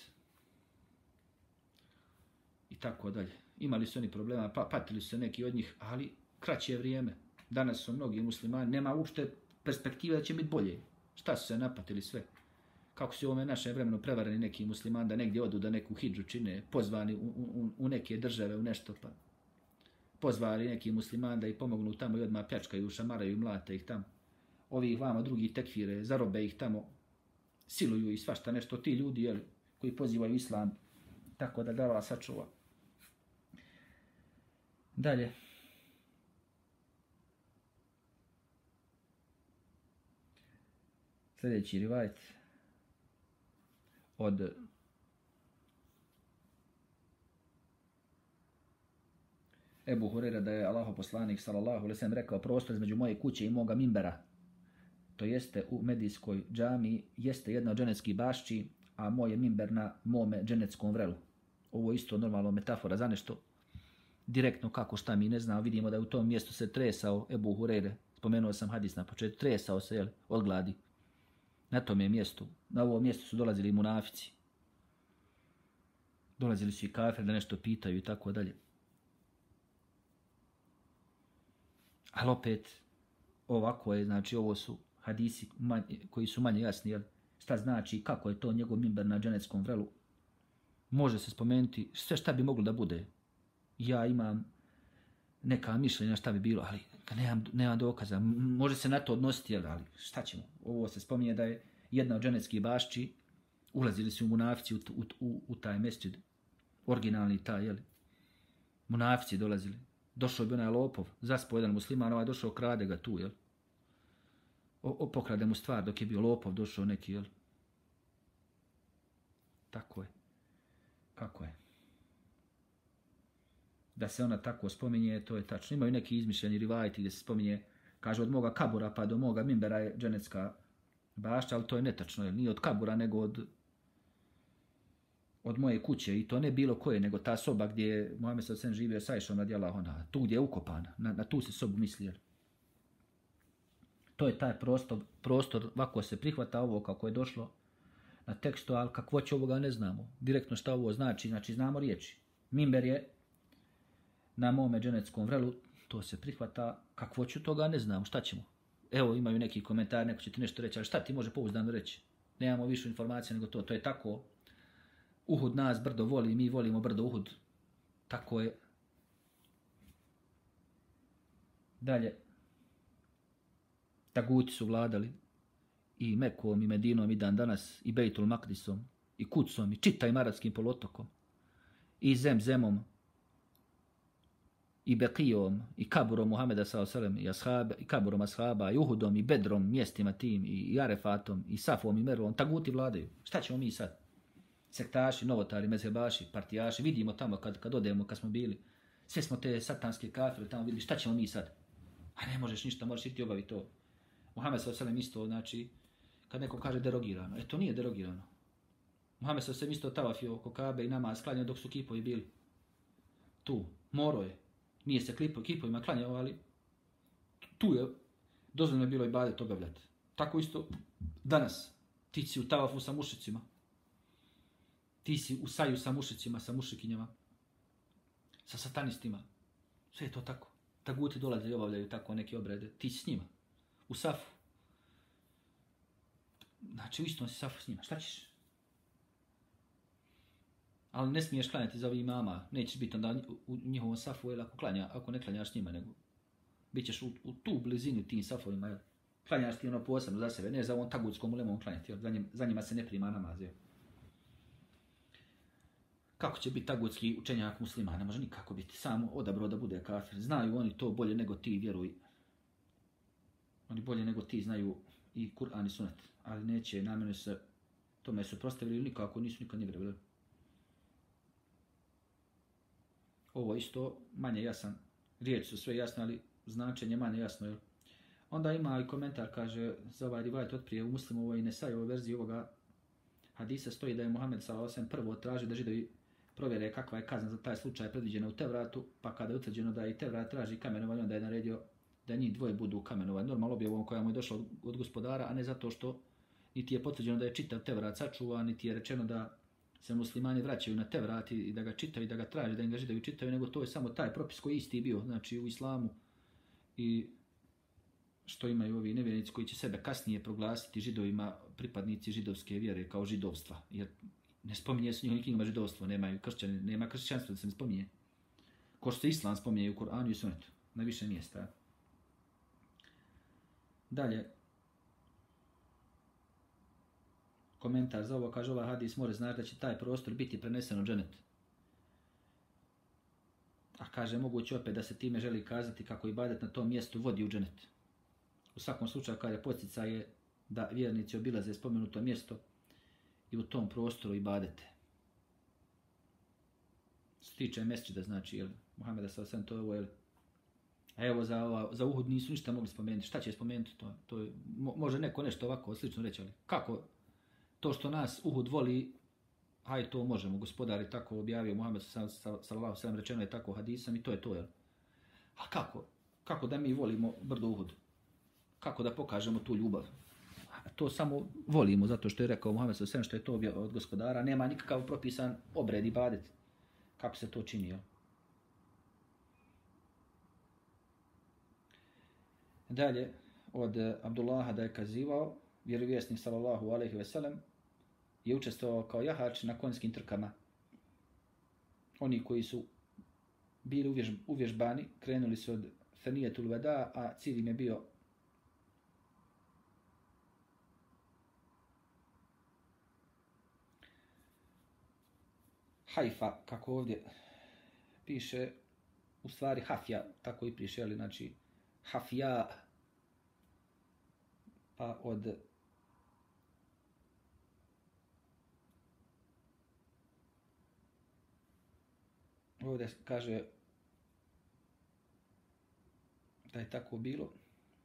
I tako dalje. Imali su oni problema, pa patili su se neki od njih, ali kraće vrijeme. Danas su mnogi muslimani, nema uopšte perspektive da će biti bolje. Šta su se napatili sve? Kako su u ovome našem vremenu prevareni neki muslimani da negdje odu da neku hidžu čine, pozvani u, u, u neke države, u nešto pa. Pozvali neki muslimani da ih pomognu tamo i odmah pljačkaju, šamaraju, mlate ih tamo. Ovi vama drugi tekfire, zarobe ih tamo, siluju i svašta nešto. Ti ljudi jel, koji pozivaju islam, tako da dala sačuva. Dalje. Sljedeći rivajet od Ebu Hurera da je Allahov poslanik sallallahu alejhi ve sellem rekao prostor između moje kuće i moga mimbera, to jeste u medijskoj džamiji, jeste jedna od dženetskih bašči, a moj je mimber na mome dženetskom vrelu. Ovo je isto normalno metafora za nešto. Direktno kako šta mi ne znamo, vidimo da je u tom mjestu se tresao Ebu Hurere, spomenuo sam hadis na početku, tresao se jel, od gladi. Na tom je mjestu, na ovo mjesto su dolazili munafici. Dolazili su i kafir da nešto pitaju i tako dalje. Ali opet, ovako je, znači ovo su hadisi manje, koji su manje jasni, jel? Šta znači, kako je to njegov mimber na dženeckom vrelu. Može se spomenuti sve šta bi moglo da bude. Ja imam neka mišljenja šta bi bilo, ali nemam, nemam dokaza. Može se na to odnositi, jel? Ali šta ćemo? Ovo se spominje da je jedna od dženeckih bašči, ulazili su munafici u, u, u, u taj mesdžid, originalni taj, jel? Munafici dolazili. Došao bi onaj lopov, zaspao jedan musliman, ovaj došao, krade ga tu, jel? O, o, pokrade mu stvar dok je bio lopov, došao neki, jel? Tako je. Kako je? Da se ona tako spominje, to je tačno. Imaju neki izmišljeni rivajti gdje se spominje, kaže od moga kabura pa do moga mimbera je dženecka bašća, ali to je netačno, jel? Nije od kabura, nego od od moje kuće, i to ne bilo koje, nego ta soba gdje je Muhammed sallallahu alejhi ve sellem živio sa Ajšom radijallahu anha, tu gdje je ukopana, na, na tu se sobu misli. Jel? To je taj prostor, prostor, ovako se prihvata ovo kako je došlo na tekstu, ali kakvo će ovoga ne znamo. Direktno šta ovo znači, znači znamo riječi. Mimber je na mome dženeckom vrelu, to se prihvata, kakvo ću toga ne znamo, šta ćemo? Evo imaju neki komentar, neko će ti nešto reći, ali šta ti može pouzdano reći? Nemamo više informacija nego to, to je tako. Uhud nas brdo voli, mi volimo brdo Uhud. Tako je. Dalje. Taguti su vladali i Mekom, i Medinom, i dan danas, i Bejtul Makdisom, i Kucom, i čitavim arapskim poluotokom, i Zemzemom, i Bekijom, i Kaburom Muhameda sallallahu alejhi ve sellem, i, ashab, i Kaburom ashaba, i Uhudom, i Bedrom, mjestima tim, i Arefatom, i Safom, i Mervom. Taguti vladaju. Šta ćemo mi sad? Sektaši, novotari, mezhebaši, partijaši, vidimo tamo kad, kad odemo, kad smo bili, sve smo te satanske kafire tamo vidjeli, šta ćemo mi sad? A ne možeš ništa, možeš i ti obaviti to. Muhammed sallallahu alejhi ve sellem isto, znači, kad nekom kaže derogirano, e to nije derogirano. Muhammed sallallahu alejhi ve sellem isto tavafio oko Kabe i namaz klanjao dok su kipovi bili. Tu, moro je, nije se klipo, kipovima klanjao, ali tu je, dozvoljeno je bilo i ibadet obavljati. Tako isto danas, ti si u tavafu sa mušicima. Ti si u saju sa mušicima, sa mušikinjama, sa satanistima. Sve je to tako. Taguti dolaze i obavljaju tako neke obrede. Ti si s njima. U safu. Znači u istom si safu s njima. Šta ćeš? Ali ne smiješ klanjati za ovih imama. Nećeš biti onda u njihovom safu, jer ako, klanja, ako ne klanjaš s njima, nego bit ćeš u, u tu blizinu tim safovima. Jel? Klanjaš ti ono posebno za sebe. Ne za ovom tagutskom ulemom klanjati. Jel? Za, njim, za njima se ne prima namaz. Jel? kako će biti tagutski učenjak muslima? Ne može nikako biti. Samo odabrao da bude kafir. Znaju oni to bolje nego ti, vjeruj. Oni bolje nego ti znaju i Kur'an i Sunet. Ali neće, namjerno se tome su prostavili, nikako nisu nikad ne vjerovali. Ovo isto manje jasan. Riječi su sve jasne, ali značenje manje jasno. Jel? Onda ima i komentar, kaže, za ovaj rivajet otprije u Muslimovoj i Nesajovoj verziji ovoga hadisa stoji da je Muhammed sallallahu alejhi ve sellem prvo traži da Židovi provjere kakva je kazna za taj slučaj predviđena u Tevratu, pa kada je utvrđeno da i Tevrat traži kamenovanje, onda je naredio da njih dvoje budu kamenovani. Normalno objavom koja mu je došla od, od gospodara, a ne zato što niti je potvrđeno da je čitav Tevrat sačuvan, niti je rečeno da se muslimani vraćaju na Tevrat i da ga čitaju i da ga traže, da im ga Židovi čitaju, nego to je samo taj propis koji isti bio, znači u islamu i što imaju ovi nevjernici koji će sebe kasnije proglasiti Židovima, pripadnici židovske vjere kao židovstva, jer ne spominje se njihovim knjigama židovstvo, nemaju kršćani, nema kršćanstva da se ne spominje. Ko što se islam spominje u Kur'anu i Sunnetu, na više mjesta. Dalje, komentar za ovo, kaže ovaj hadis mora znati da će taj prostor biti prenesen u dženet. A kaže, moguće opet da se time želi kazati kako ibadet na tom mjestu vodi u dženet. U svakom slučaju, kada je podsjeća je da vjernici obilaze spomenuto mjesto i u tom prostoru ibadete. Što se tiče mesdžida, znači, jel, Muhameda sallallahu alejhi ve sellem, to je ovo, jel, a evo za, ova, za Uhud nisu ništa mogli spomenuti. Šta će spomenuti? To, to je, mo, može neko nešto ovako slično reći, ali kako? To što nas Uhud voli, haj to možemo, gospodar je tako objavio, Muhammed sallallahu alejhi ve sellem, rečeno je tako hadisom i to je to, jel? A kako? Kako da mi volimo brdo Uhud? Kako da pokažemo tu ljubav? To samo volimo, zato što je rekao Muhammed sallallahu alejhi ve sellem, što je to objavio od gospodara, nema nikakav propisan obred ibadet. Kako se to čini, jel? Dalje, od Abdullaha da je kazivao, vjerovjesnik sallallahu alejhi ve sellem je učestvovao kao jahač na konjskim trkama. Oni koji su bili uvjež, uvježbani, krenuli su od Thanijetul Veda, a cilj im je bio Hajfa, kako ovdje piše, u stvari Hafja, tako i piše, ali znači Hafja, pa od ovdje kaže da je tako bilo.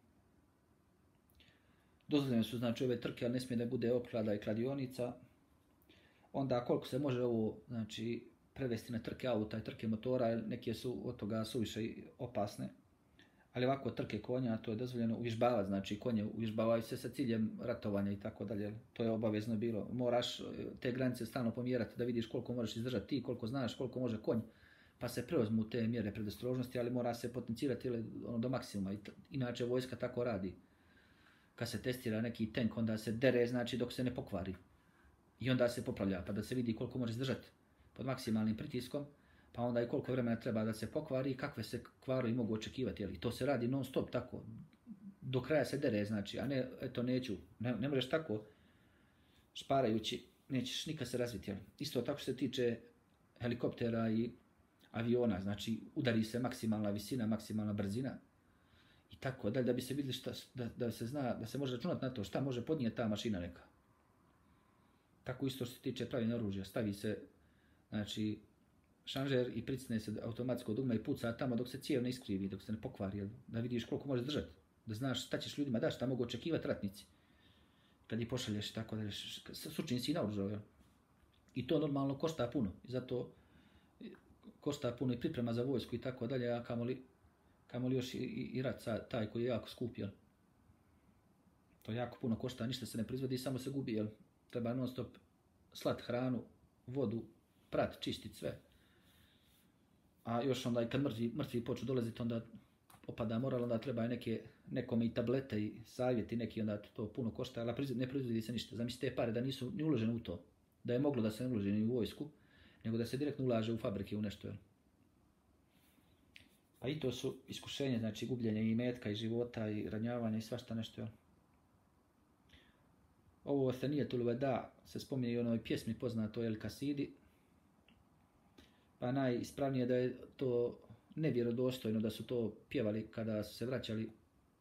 Dozvoljene su znači ove trke, ali ne smije da bude opklada i kladionica. Onda koliko se može ovo znači prevesti na trke auta i trke motora, neke su od toga suviše opasne. Ali ovako trke konja, to je dozvoljeno uvježbavati, znači konje uvježbavaju se sa ciljem ratovanja i tako dalje. To je obavezno bilo. Moraš te granice stalno pomjerati da vidiš koliko možeš izdržati ti, koliko znaš, koliko može konj. Pa se preuzmu te mjere predostrožnosti, ali mora se potencirati ono do maksimuma. Inače vojska tako radi. Kad se testira neki tank, onda se dere, znači dok se ne pokvari. I onda se popravlja, pa da se vidi koliko može izdržati pod maksimalnim pritiskom, pa onda i koliko vremena treba da se pokvari i kakve se kvarovi mogu očekivati. Jel? I to se radi non stop tako. Do kraja se dere, znači, a ne, eto, neću. Ne, ne možeš tako šparajući, nećeš nikad se razviti. Jel? Isto tako se tiče helikoptera i aviona, znači udari se maksimalna visina, maksimalna brzina i tako dalje, da bi se vidjeli šta, da, da se zna, da se može računati na to šta može podnijeti ta mašina neka. Tako isto što se tiče pravljenja oružja, stavi se, znači, šanžer i pricne se automatsko dugme i puca tamo dok se cijev ne iskrivi, dok se ne pokvari, da vidiš koliko možeš držati, da znaš šta ćeš ljudima daš, šta mogu očekivati ratnici. Kad ih pošalješ tako da sučin si naoružao. I to normalno košta puno, i zato košta puno i priprema za vojsku i tako dalje, a kamoli, kamoli još i, i, i rat sa, taj koji je jako skup, jel? To jako puno košta, ništa se ne proizvodi, samo se gubi, jel? Treba non stop slat hranu, vodu, prat, čistit sve. A još onda i kad mrtvi, mrtvi počnu dolaziti, onda opada moral, onda treba i neke, nekome i tablete i savjeti neki, onda to puno košta, ali ne proizvodi se ništa. Zamislite te pare da nisu ni uložene u to, da je moglo da se ne uloži ni u vojsku, nego da se direktno ulaže u fabrike, u nešto. Jel? Pa i to su iskušenje, znači gubljenje i metka i života i ranjavanja i svašta nešto. Jel? Ovo Thanijetul Veda se spominje i u onoj pjesmi poznatoj El Kasidi. Pa najispravnije da je to nevjerodostojno da su to pjevali kada su se vraćali,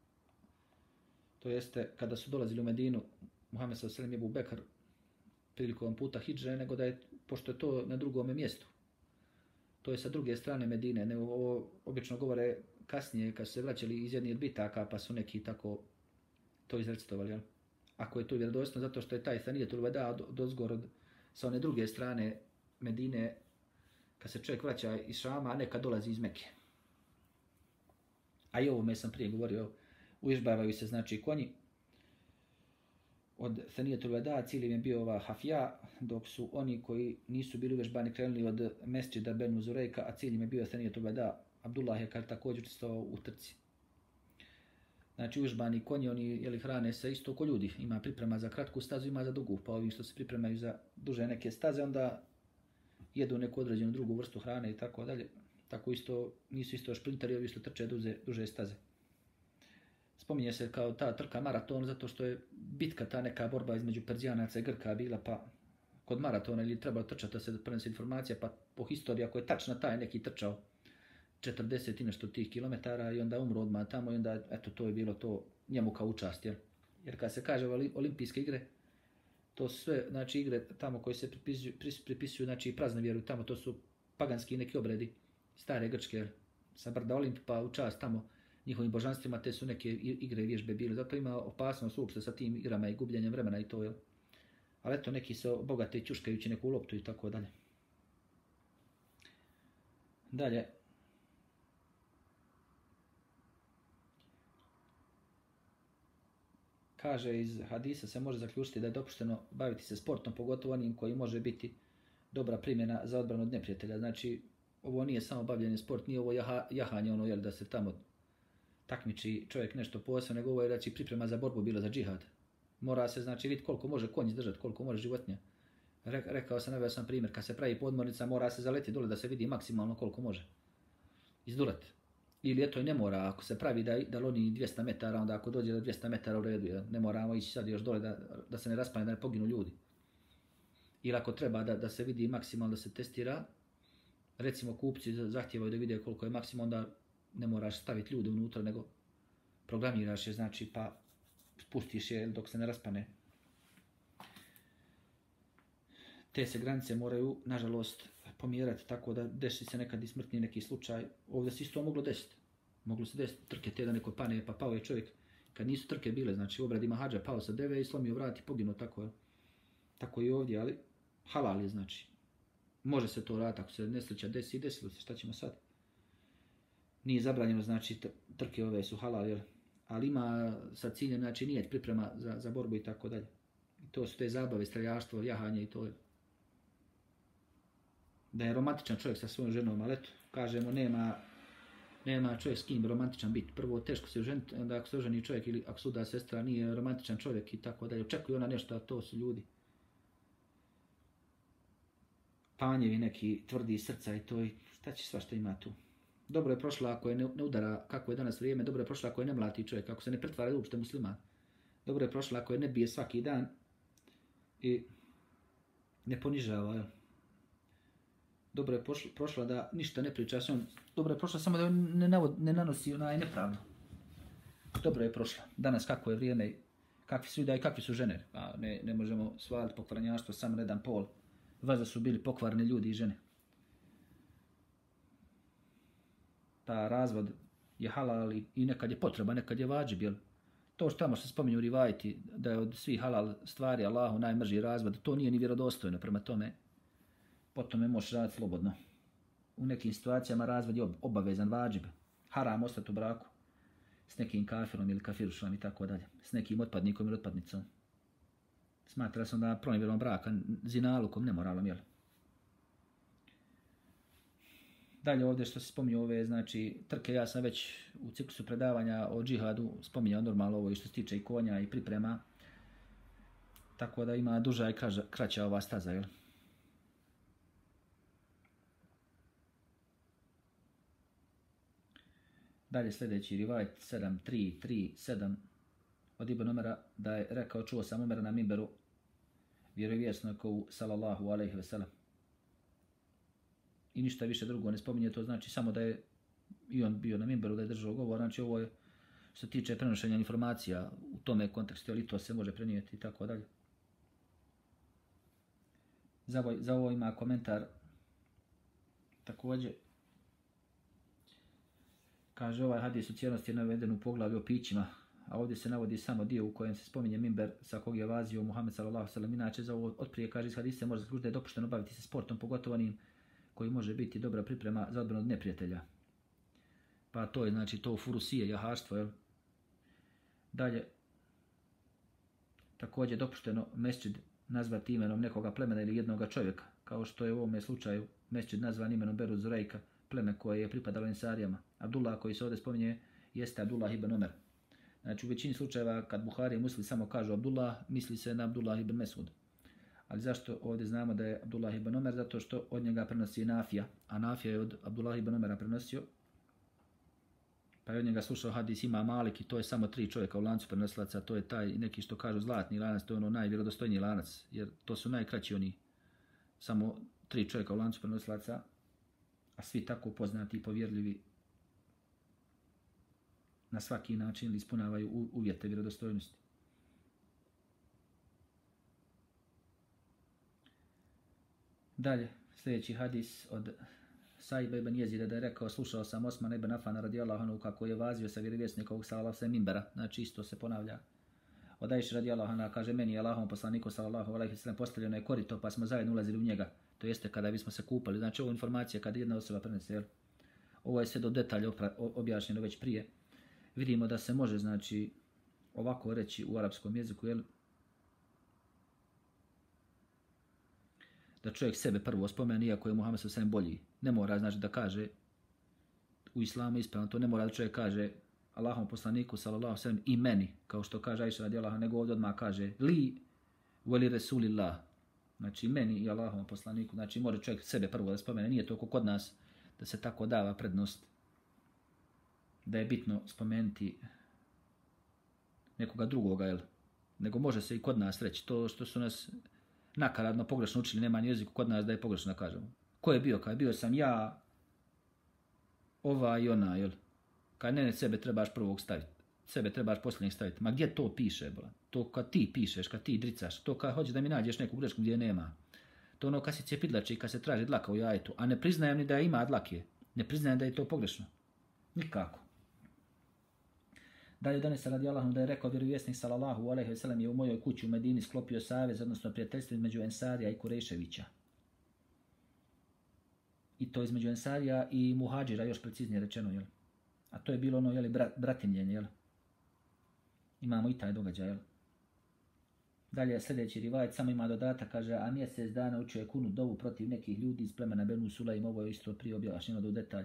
to jeste kada su dolazili u Medinu, Muhammed sallallahu alejhi ve sellem i Ebu Bekr prilikom puta hidže, nego da je, pošto je to na drugome mjestu. To je sa druge strane Medine, ne, ovo obično govore kasnije kad su se vraćali iz jednih bitaka, pa su neki tako to izrecitovali, jel? Ako je to vjerodostojno, zato što je taj Thanijetul Veda dozgor od, sa one druge strane Medine, kad se čovjek vraća iz Šama, a neka dolazi iz Mekke. A i ovome sam prije govorio, uježbavaju se znači konji od Thanijetul Veda, cilj im je bio ova Hafja, dok su oni koji nisu bili uvežbani krenuli od Mesdžida Benu Zurejka, a cilj im je bio Thanijetul Veda. Abdullah je kad također učestvovao u trci. Znači uvežbani konji, oni jeli, hrane se isto ko ljudi. Ima priprema za kratku stazu, ima za dugu. Pa ovi što se pripremaju za duže neke staze, onda jedu neku određenu drugu vrstu hrane i tako dalje. Tako isto, nisu isto šprinteri, ovi što trče duže, duže staze. Spominje se kao ta trka maraton, zato što je bitka, ta neka borba između Perzijanaca i Grka bila, pa kod maratona ili trebalo trčati da se prenese informacija, pa po historiji, ako je tačna, taj neki trčao četrdeset i nešto tih kilometara i onda umro odmah tamo i onda, eto, to je bilo to njemu kao učast, jel? Jer kad se kaže olimpijske igre, to su sve, znači, igre tamo koje se pripisuju, pripisuju znači, prazne vjeru, tamo to su paganski neki obredi, stare grčke, jel? Sa brda Olimp, pa u čast tamo njihovim božanstvima, te su neke igre i vježbe bile, zato ima opasnost uopšte sa tim igrama i gubljenjem vremena i to, jel? Ali eto, neki se bogate čuškajući neku loptu i tako dalje. Dalje. Kaže, iz hadisa se može zaključiti da je dopušteno baviti se sportom, pogotovo onim koji može biti dobra primjena za odbranu od neprijatelja. Znači, ovo nije samo bavljenje sport, nije ovo jaha, jahanje, ono, jel, da se tamo takmiči čovjek nešto posebno, nego ovo je, znači, priprema za borbu bila za džihad. Mora se, znači, vidjeti koliko može konj izdržati, koliko može životinja. Re, rekao sam, naveo sam primjer, kad se pravi podmornica, mora se zaleti dole da se vidi maksimalno koliko može izdurati. Ili eto i ne mora, ako se pravi da, da loni dvjesto metara, onda ako dođe do dvjesto metara u redu, ne moramo ići sad još dole da, da se ne raspane, da ne poginu ljudi. Ili ako treba da, da se vidi maksimalno, da se testira, recimo kupci zahtijevaju da vide koliko je maksimalno, onda ne moraš staviti ljude unutra, nego programiraš je, znači, pa spustiš je dok se ne raspane. Te se granice moraju, nažalost, pomjerati tako da desi se nekad i smrtni neki slučaj. Ovdje se isto moglo desiti. Moglo se desiti trke te da neko pane, pa pao je čovjek. Kad nisu trke bile, znači u obradima hađa pao sa deve i slomio vrat i poginuo, tako, tako i ovdje, ali halal je, znači. Može se to raditi, ako se nesreća desi, desilo se, šta ćemo sad? Nije zabranjeno, znači trke ove su halal, jel? Ali ima sa ciljem, znači nije priprema za, za borbu i tako dalje. I to su te zabave, streljaštvo, jahanje i to je. Da je romantičan čovjek sa svojom ženom, ali eto, kažemo, nema, nema čovjek s kim romantičan biti. Prvo, teško se ženiti, onda ako se oženi čovjek ili ako suda sestra nije romantičan čovjek i tako dalje. Očekuje ona nešto, a to su ljudi. Panjevi neki tvrdi srca i to i šta će svašta ima tu. Dobro je prošla ako je ne, ne udara, kako je danas vrijeme, dobro je prošla ako je ne mlati čovjek, ako se ne pretvara uopšte musliman. Dobro je prošla ako je ne bije svaki dan i ne ponižava, jel? Dobro je prošla da ništa ne priča s njom. Dobro je prošla samo da ne, navod, ne nanosi onaj nepravdu. Dobro je prošla. Danas kako je vrijeme, kakvi su da i kakvi su žene. A ne, ne možemo svaliti pokvarenjaštvo samo na jedan pol. Valjda su bili pokvarni ljudi i žene. Ta razvod je halal i nekad je potreba, nekad je vađib, jel? To što tamo se spominju rivajiti da je od svih halal stvari Allahu najmrži razvod, to nije ni vjerodostojno, prema tome potom je možeš raditi slobodno. U nekim situacijama razvod je obavezan, vađib. Haram ostati u braku s nekim kafirom ili kafirušom i tako dalje. S nekim otpadnikom ili otpadnicom. Smatra se da pronevjerom braka, zinalukom, nemoralom, jel? Dalje ovdje što se spominju ove, znači, trke, ja sam već u ciklusu predavanja o džihadu spominjao normalno ovo i što se tiče i konja i priprema. Tako da ima duža i krađa, kraća ova staza, jel? Dalje sljedeći rivajet sedam tri tri sedam od Ibn Omera da je rekao, čuo sam Omera na mimberu vjerovjesniku sallallahu alejhi ve sellem. i ništa više drugo ne spominje, to znači samo da je i on bio na mimberu, da je držao govor, znači ovo je što se tiče prenošenja informacija u tome kontekstu, ali to se može prenijeti i tako dalje. Za ovo, za ovo ima komentar također. Kaže, ovaj hadis u cijelosti je naveden u poglavlju o pićima, a ovdje se navodi samo dio u kojem se spominje mimber sa kog je vazio Muhammed sallallahu alejhi ve sellem. Inače, za ovo otprije kaže iz hadisa može zaključiti da je dopušteno baviti se sportom, pogotovo onim koji može biti dobra priprema za odbranu od neprijatelja. Pa to je znači to furusije, jahaštvo, jel? Dalje, također dopušteno mesdžid nazvati imenom nekoga plemena ili jednoga čovjeka, kao što je u ovome slučaju mesdžid nazvan imenom Beru Zurejka, pleme koje je pripadalo Ensarijama. Abdullah koji se ovdje spominje jeste Abdullah ibn Omer. Znači u većini slučajeva kad Buhari i Muslim samo kažu Abdullah, misli se na Abdullah ibn Mesud. Ali zašto ovdje znamo da je Abdullah ibn Omer? Zato što od njega prenosi Nafija, a Nafija je od Abdullah ibn Omera prenosio. Pa je od njega slušao hadis ima Malik i to je samo tri čovjeka u lancu prenosilaca, to je taj neki što kažu zlatni lanac, to je ono najvjerodostojniji lanac, jer to su najkraći oni, samo tri čovjeka u lancu prenosilaca, a svi tako poznati i povjerljivi na svaki način ispunjavaju uvjete vjerodostojnosti. Dalje, sljedeći hadis od Saiba ibn Jezida da je rekao, slušao sam Osmana ibn Afana radijallahu anhu kako je vazio sa vjerovjesnikovog sallallahu alejhi ve sellem minbera, znači isto se ponavlja. Od Ajše radijallahu anha kaže, meni je Allahom poslaniku sallallahu alejhi ve sellem postavljeno je korito pa smo zajedno ulazili u njega, to jeste kada bismo se kupali. Znači ovo informacija kada jedna osoba prenese, jel? Ovo je sve do detalja objašnjeno već prije. Vidimo da se može znači ovako reći u arapskom jeziku, jel? Da čovjek sebe prvo spomene, iako je Muhammed sallallahu alejhi ve sellem bolji. Ne mora znači da kaže u islamu ispravno, to ne mora da čovjek kaže Allahom poslaniku sallallahu alejhi ve sellem i meni, kao što kaže Ajša radijallahu anha, nego ovdje odmah kaže li veli Rasulillah. Znači meni i Allahom poslaniku, znači mora čovjek sebe prvo da spomene, nije to kod nas da se tako dava prednost, da je bitno spomenuti nekoga drugoga, jel? Nego može se i kod nas reći, to što su nas nakaradno pogrešno učili, nema ni jeziku kod nas da je pogrešno da kažemo. Ko je bio? Kaj bio sam ja, ova i ona, jel? Kaj ne, ne, sebe trebaš prvog staviti, sebe trebaš posljednjeg staviti. Ma gdje to piše, bla? To kad ti pišeš, kad ti dricaš, to kad hoćeš da mi nađeš neku grešku gdje nema. To ono kad se cijepidlači i kad se traži dlaka u jajetu, a ne priznajem ni da ima dlake, ne priznajem da je to pogrešno. Nikako. Dalje donese radijallahu anhu da je rekao vjerovjesnik sallallahu alejhi ve sellem je u mojoj kući u Medini sklopio savez, odnosno prijateljstvo između Ensarija i Kurejševića. I to između Ensarija i Muhadžira, još preciznije rečeno, jel? A to je bilo ono, jel, brat, bratimljenje, jel? Imamo i taj događaj, jel? Dalje sljedeći rivajet samo ima dodatak, kaže, a mjesec dana učio je kunu dovu protiv nekih ljudi iz plemena Benu Sulaim, ovo je isto prije objašnjeno do detalj.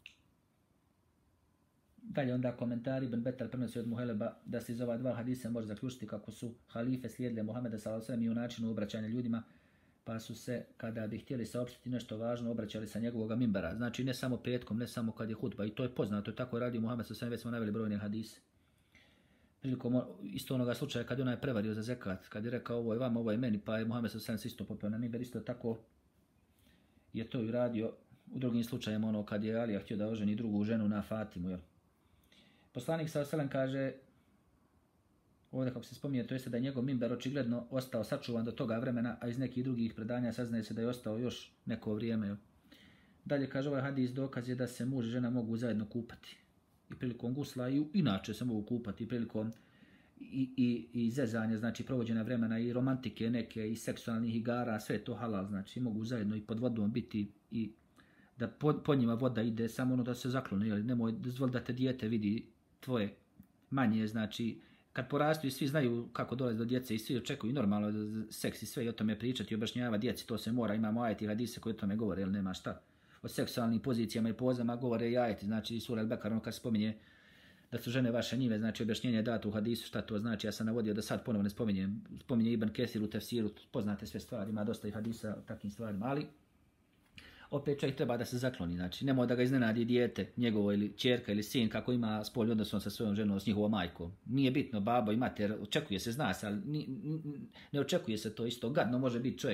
Dalje onda komentari, Ibn Betar prenosi od Muheleba da se iz ova dva hadisa može zaključiti kako su halife slijedile Muhameda sallallahu alejhi ve sellem i u načinu obraćanja ljudima, pa su se, kada bi htjeli saopštiti nešto važno, obraćali sa njegovog mimbera. Znači ne samo petkom, ne samo kad je hutba, i to je poznato, je tako radio Muhammed sallallahu alejhi ve sellem, već smo naveli brojne hadise. Prilikom isto onoga slučaja kad je onaj prevario za zekat, kad je rekao ovo je vama, ovo je meni, pa je Muhammed sallallahu alejhi ve sellem isto popeo na mimber, isto tako je to i radio u drugim slučajima, ono kad je Alija htio da oženi drugu ženu na Fatimu, jel? Poslanik sallallahu alejhi ve sellem kaže, ovdje kako se spominje, to jeste da je njegov mimber očigledno ostao sačuvan do toga vremena, a iz nekih drugih predanja saznaje se da je ostao još neko vrijeme. Dalje kaže ovaj hadis dokaz je da se muž i žena mogu zajedno kupati. I prilikom gusla i inače se mogu kupati, i prilikom i, i, i zezanja, znači provođena vremena i romantike neke i seksualnih igara, sve to halal, znači mogu zajedno i pod vodom biti i da pod, pod njima voda ide, samo ono da se zaklone, jel? Nemoj dozvoli da te dijete vidi tvoje manje, znači kad porastu i svi znaju kako dolazi do djece i svi očekuju normalno seks i sve i o tome pričati i objašnjava djeci, to se mora, imamo ajeti hadise koji o tome govore, jel nema šta. O seksualnim pozicijama i pozama govore i ajeti, znači sura El-Bekar, ono kad spominje da su žene vaše njive, znači objašnjenje je dato u hadisu šta to znači, ja sam navodio da sad ponovno ne spominjem, spominje Ibn Kesir u tefsiru, poznate sve stvari, ima dosta i hadisa o takvim stvarima, ali opet čovjek treba da se zakloni, znači nemoj da ga iznenadi dijete, njegovo ili ćerka ili sin kako ima spolni odnos sa svojom ženom, s njihovom majkom. Nije bitno, babo i mater, očekuje se, zna se, ali ni, ni, ne očekuje se to isto. Gadno može biti čovjeku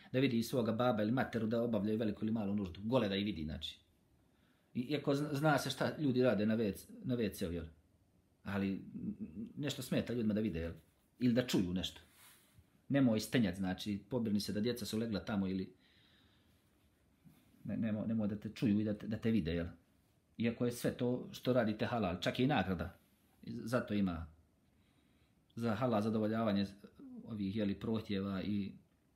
da vidi svoga baba ili materu da obavljaju veliku ili malu nuždu. Gole da ih vidi, znači. Iako zna se šta ljudi rade na ve ce u, jel? Ali nešto smeta ljudima da vide, jel? Ili da čuju nešto. Nemoj stenjati, znači, pobirni se da djeca su legla tamo ili ne, nemoj, nemoj da te čuju i da te, da te vide, jel? Iako je sve to što radite halal, čak i nagrada. Zato ima za halal zadovoljavanje ovih, jeli, prohtjeva i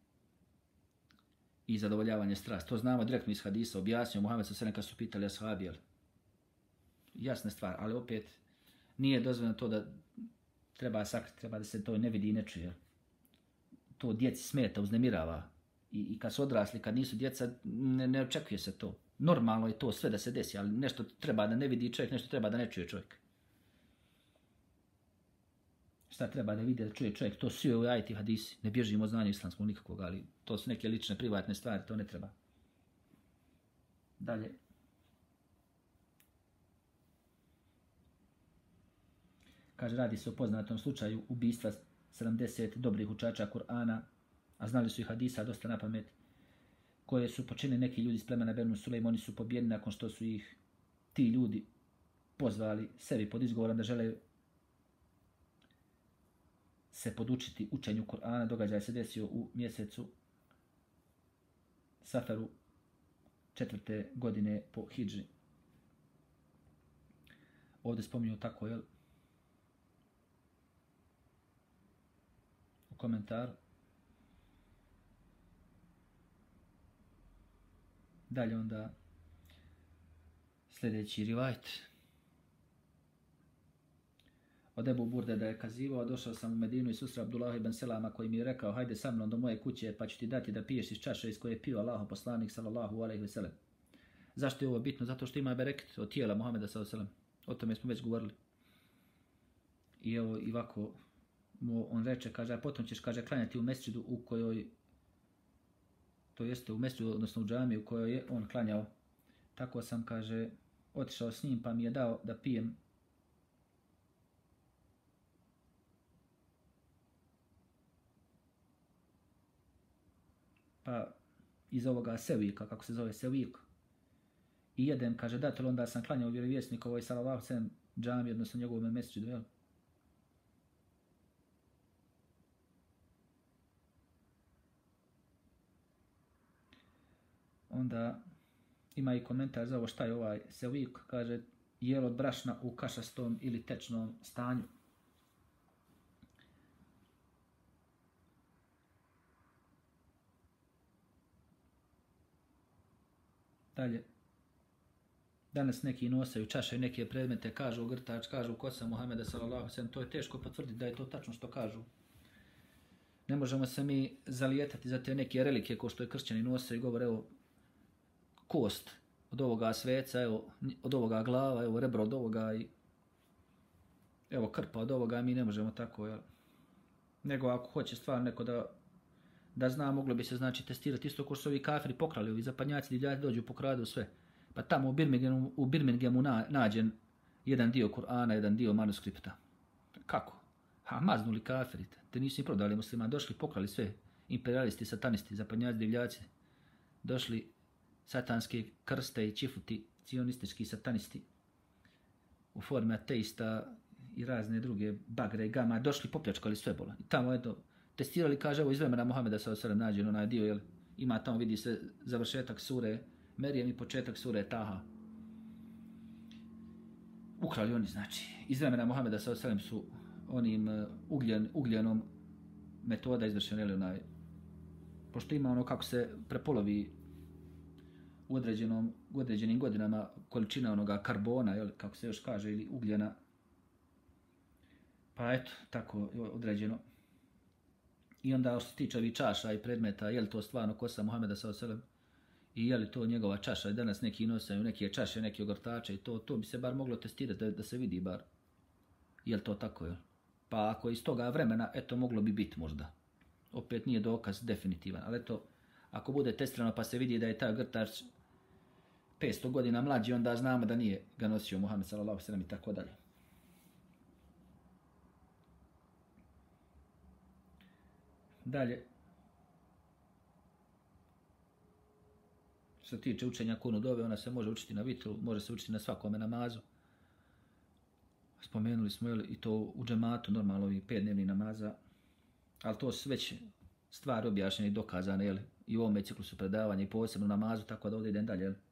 i zadovoljavanje strasti. To znamo direktno iz hadisa, objasnio Muhammed sa selem kad su pitali ashabi, jel? Jasna stvar, ali opet nije dozvoljeno to da treba sakriti, treba da se to ne vidi i ne čuje. To djeci smeta, uznemirava. I, i kad su odrasli, kad nisu djeca, ne, ne očekuje se to. Normalno je to sve da se desi, ali nešto treba da ne vidi čovjek, nešto treba da ne čuje čovjek. Šta treba da vidi da čuje čovjek, to svi ovi ajeti hadisi. Ne bježimo od znanja islamskog nikakvog, ali to su neke lične, privatne stvari, to ne treba. Dalje. Kaže, radi se o poznatom slučaju ubistva sedamdeset dobrih učača Kur'ana, a znali su i hadisa dosta na pamet, koje su počinili neki ljudi iz plemena Benu Sulejm. Oni su pobijeni nakon što su ih ti ljudi pozvali sebi pod izgovorom da žele se podučiti učenju Kur'ana. Događaj se desio u mjesecu Saferu četvrte godine po hidži. Ovdje spominju tako, jel? U komentaru. Dalje onda sljedeći rivajt. Od Ebu Burde da je kazivao, došao sam u Medinu i susreo Abdullah ibn Selama koji mi je rekao, hajde sa mnom do moje kuće pa ću ti dati da piješ iz čaše iz koje je pio Allahov poslanik sallallahu alejhi ve sellem. Zašto je ovo bitno? Zato što ima bereket od tijela Muhameda sallallahu alejhi ve sellem. O tome smo već govorili. I evo i ovako mu on reče, kaže, a potom ćeš, kaže, klanjati u mesdžidu u kojoj, to jeste u mesdžidu, odnosno u džamiji u kojoj je on klanjao. Tako sam, kaže, otišao s njim pa mi je dao da pijem pa iz ovoga sevika, kako se zove sevik, i jedem, kaže, datel, onda sam klanjao vjerovjesnikovoj sallallahu alejhi ve sellem džami, odnosno njegovom mesdžidu, jel? Onda ima i komentar za ovo šta je ovaj sevik, kaže, jelo od brašna u kašastom ili tečnom stanju. Dalje. Danas neki nosaju čaše, neke predmete, kažu grtač, kažu kosa Muhameda sallallahu alejhi ve sellem. To je teško potvrditi da je to tačno što kažu. Ne možemo se mi zalijetati za te neke relikije ko što je kršćani nose i govore, evo, kost od ovoga sveca, evo, od ovoga glava, evo, rebro od ovoga i evo, krpa od ovoga, mi ne možemo tako, jel? Nego ako hoće stvar neko da da zna, moglo bi se, znači, testirati isto ko što su ovi kafiri pokrali, ovi zapadnjaci, divljaci dođu, pokradu sve. Pa tamo u Birminghamu, u Birminghamu na, nađen jedan dio Kur'ana, jedan dio manuskripta. Kako? Ha, maznuli kafiri, te nisu ni prodali muslima, došli, pokrali sve, imperialisti, satanisti, zapadnjaci, divljaci, došli satanski krste i čifuti, cionistički satanisti, u formi ateista i razne druge bagre i gama, došli, popljačkali sve bola. I tamo, eto, testirali, kaže, evo, iz vremena Muhameda sallallahu alejhi ve sellem nađen onaj dio, jel, ima tamo, vidi se završetak sure Merijem i početak sure Taha. Ukrali oni, znači, iz vremena Muhameda sallallahu alejhi ve sellem su onim uh, ugljen, ugljenom metoda izvršena, jel, onaj, pošto ima ono kako se prepolovi u određenom, u određenim godinama količina onoga karbona, jel, kako se još kaže, ili ugljena, pa eto, tako određeno. I onda što se tiče ovih čaša i predmeta, je li to stvarno kosa Muhameda sallallahu alejhi ve sellem i je li to njegova čaša, i danas neki nosaju neke čaše, neke ogrtače i to, to bi se bar moglo testirati da, da se vidi bar je li to tako, jel? Pa ako iz toga vremena, eto, moglo bi biti možda. Opet nije dokaz definitivan, ali eto, ako bude testirano pa se vidi da je taj ogrtač petsto godina mlađi, onda znamo da nije ga nosio Muhammed sallallahu alejhi ve sellem i tako dalje. Dalje. Što se tiče učenja kunu dove, ona se može učiti na vitru, može se učiti na svakome namazu. Spomenuli smo jel, i to u džematu, normalno ovih pet dnevnih namaza, ali to su već stvari objašnjene i dokazane jel, i u ovome ciklusu predavanja i posebno namazu, tako da ovdje idem dalje. Jel.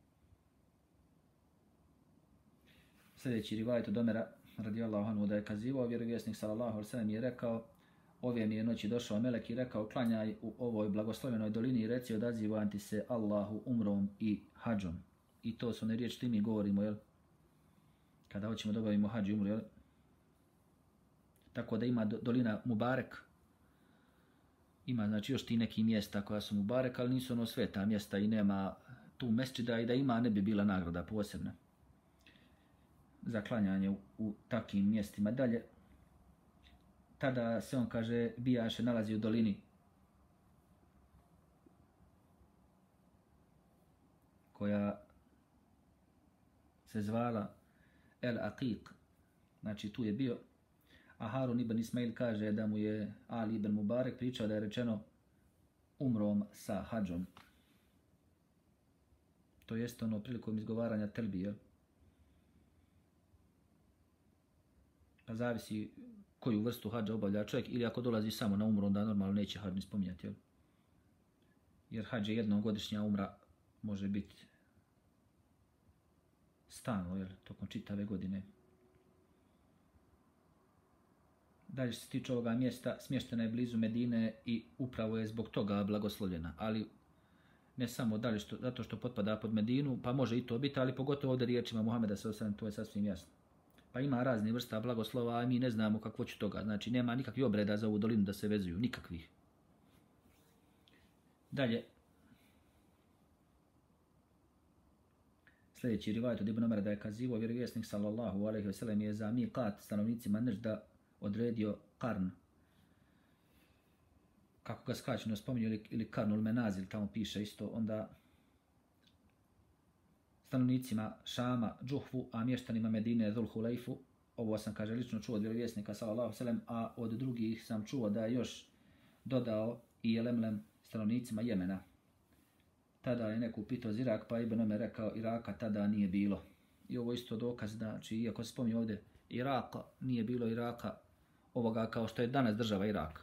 Sljedeći rivajet od Omera radijallahu anhu da je kazivao, vjerovjesnik sallallahu alejhi ve sellem je rekao: ove mi je noći došao melek i rekao: klanjaj u ovoj blagoslovenoj dolini i reci odazivam ti se Allahu umrom i hadžom. I to su one riječi što mi govorimo, jel? Kada hoćemo da obavimo hadž i umru, jel? Tako da ima dolina Mubarek, ima znači još ti neki mjesta koja su Mubarek, ali nisu ono sveta mjesta i nema tu mesdžida i da ima ne bi bila nagrada posebna za klanjanje u, u takvim mjestima. Dalje, tada se on kaže bijaše nalazi u dolini koja se zvala El Aqiq, znači tu je bio, a Harun ibn Ismail kaže da mu je Ali ibn Mubarek pričao da je rečeno umrom sa hadžom. To jest ono prilikom izgovaranja telbije. Pa zavisi koju vrstu hadža obavlja čovjek, ili ako dolazi samo na umru, onda normalno neće hadž ni spominjati. Jel? Jer hadž je jednom godišnja umra, može biti stalno, jel, tokom čitave godine. Dalje što se tiče ovoga mjesta, smještena je blizu Medine i upravo je zbog toga blagoslovljena. Ali ne samo dalje što, zato što potpada pod Medinu, pa može i to biti, ali pogotovo ovdje riječima Muhameda sallallahu alejhi ve sellem, to je sasvim jasno. Pa ima razne vrsta blagoslova, a mi ne znamo kakvo će toga. Znači, nema nikakvih obreda za ovu dolinu da se vezuju, nikakvih. Dalje. Sljedeći rivajet od Ibn Omera da je kazivao, vjerovjesnik sallallahu alejhi ve sellem je za miqat stanovnicima Nežda odredio Qarn. Kako ga skraćeno spominju, ili, ili Qarnul Menazil, tamo piše isto, onda stanovnicima Šama, Džuhfu, a mještanima Medine, Dhul Hulejfu. Ovo sam, kaže, lično čuo od vjerovjesnika sallallahu alejhi ve sellem, a od drugih sam čuo da je još dodao i Jelemlem stanovnicima Jemena. Tada je neko upitao za Irak, pa Ibn Omer rekao Iraka tada nije bilo. I ovo isto dokaz da, znači, iako se spominje ovdje Iraka, nije bilo Iraka ovoga kao što je danas država Irak.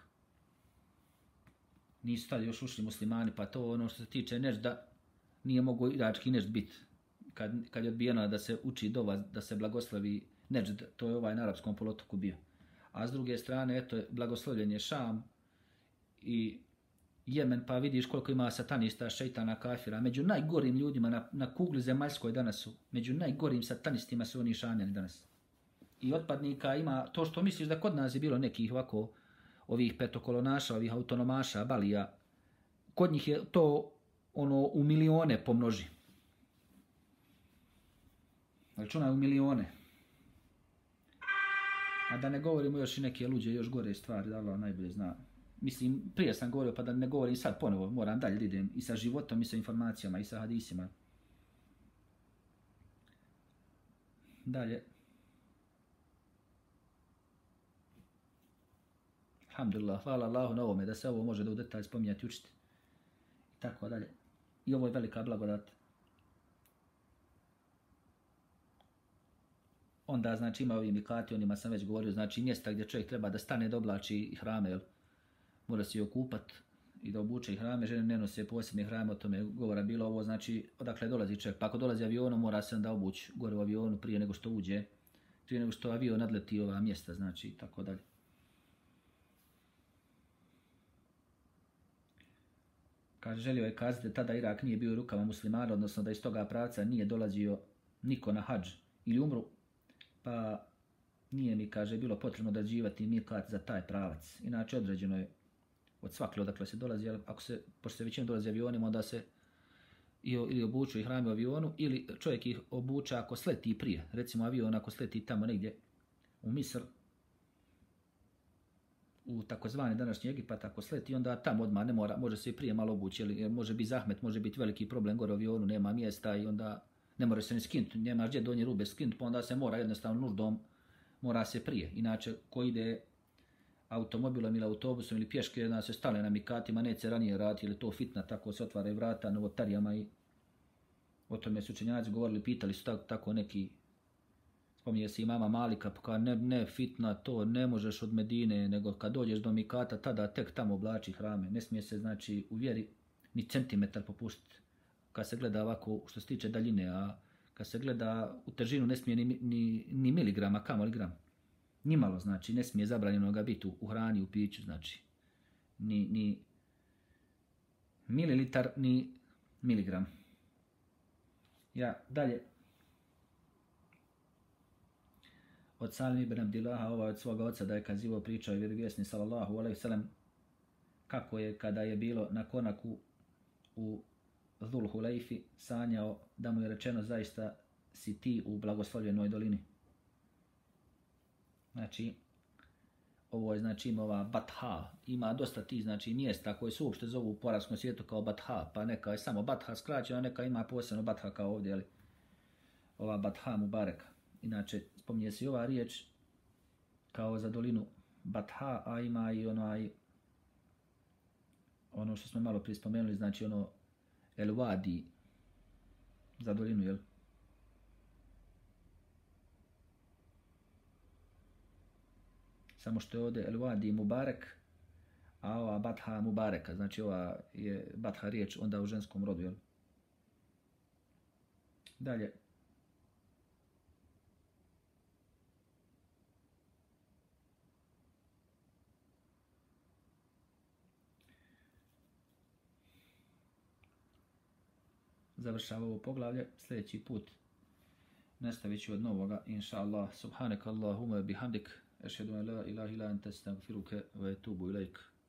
Nisu tada još ušli muslimani, pa to ono što se tiče Nežda, nije mogo irački Nežd biti. Kad, kad je odbijeno da se uči dova, da se blagoslovi Nežd, to je ovaj na arapskom poluotoku bio. A s druge strane, eto, blagoslovljen je Šam i Jemen, pa vidiš koliko ima satanista, šeitana, kafira. Među najgorim ljudima na, na kugli zemaljskoj danas su, među najgorim satanistima su oni Šamljani danas. I otpadnika ima, to što misliš da kod nas je bilo nekih ovako, ovih petokolonaša, ovih autonomaša, balija, kod njih je to ono u milione pomnoži. Računaj u milione. A da ne govorimo još i neke luđe, još gore stvari, da Allah najbolje zna. Mislim, prije sam govorio, pa da ne govorim sad ponovo, moram dalje da idem i sa životom, i sa informacijama, i sa hadisima. Dalje. Alhamdulillah, hvala Allahu na ovome, da se ovo može da u detalj spominjati, učiti. I tako dalje. I ovo je velika blagodat. Onda, znači, ima ovim mikati, onima sam već govorio, znači, mjesta gdje čovjek treba da stane, da oblači hrame, jel? Mora se i okupat i da obuče hrame, žene ne nose posebne hrame, o tome govora bilo ovo, znači, odakle dolazi čovjek. Pa ako dolazi avionom, mora se onda obući gore u avionu prije nego što uđe, prije nego što avion nadleti ova mjesta, znači, i tako dalje. Kaže, želio je kazati da tada Irak nije bio u rukama muslimana, odnosno da iz toga pravca nije dolazio niko na hadž ili umru, pa nije mi, kaže, bilo potrebno određivati mikat za taj pravac. Inače, određeno je od svakle odakle se dolazi, ali ako se, pošto se većinom dolazi avionima, onda se ili obuču i hrame u avionu, ili čovjek ih obuča ako sleti prije. Recimo avion ako sleti tamo negdje u Misr, u takozvani današnji Egipat, ako sleti, onda tamo odmah ne mora, može se i prije malo obući, jer može biti zahmet, može biti veliki problem gore u avionu, nema mjesta i onda ne mora se ni skinuti, nema gdje donje rube skinuti, pa onda se mora jednostavno nuždom, mora se prije. Inače, ko ide automobilom ili autobusom ili pješke, da se stale na mikatima, neće ranije raditi, ili to fitna, tako se otvaraju vrata novotarijama i O tome su učenjaci govorili, pitali su tako, tako neki, spominje se imama Malika, pa kao ne, ne fitna to, ne možeš od Medine, nego kad dođeš do Mikata, tada tek tamo oblači hrame. Ne smije se, znači, u vjeri ni centimetar popustiti. Kad se gleda ovako, što se tiče daljine, a kad se gleda u težinu ne smije ni, ni, ni miligrama, kamoli gram. Nimalo, znači, ne smije zabranjeno ga biti u, u hrani, u piću, znači, ni, ni mililitar, ni miligram. Ja, dalje. Od Salim ibn Abdillaha, ovaj od svoga oca, da je kazivo pričao i vjerovjesnik sallallahu alejhi ve sellem kako je kada je bilo na konaku u Dhul Hulejfi sanjao da mu je rečeno zaista si ti u blagoslovljenoj dolini. Znači, ovo je znači ima ova Batha, ima dosta ti znači mjesta koje su uopšte zovu u poraskom svijetu kao Batha, pa neka je samo Batha skraćena, neka ima posebno Batha kao ovdje, ali ova Batha Mubareka. Inače, spominje se i ova riječ kao za dolinu Batha, a ima i onaj, ono što smo malo prije spomenuli, znači ono El Wadi za dolinu, jel? Samo što je ovdje El Wadi Mubarek, a ova Batha Mubareka, znači ova je Batha riječ onda u ženskom rodu, jel? Dalje. Završava ovo poglavlje, sljedeći put nastavit ću od novoga, inša Allah. Subhanak Allahumma bihamdik, ešhedu an la ilaha illa anta astaghfiruka wa atubu ilaik.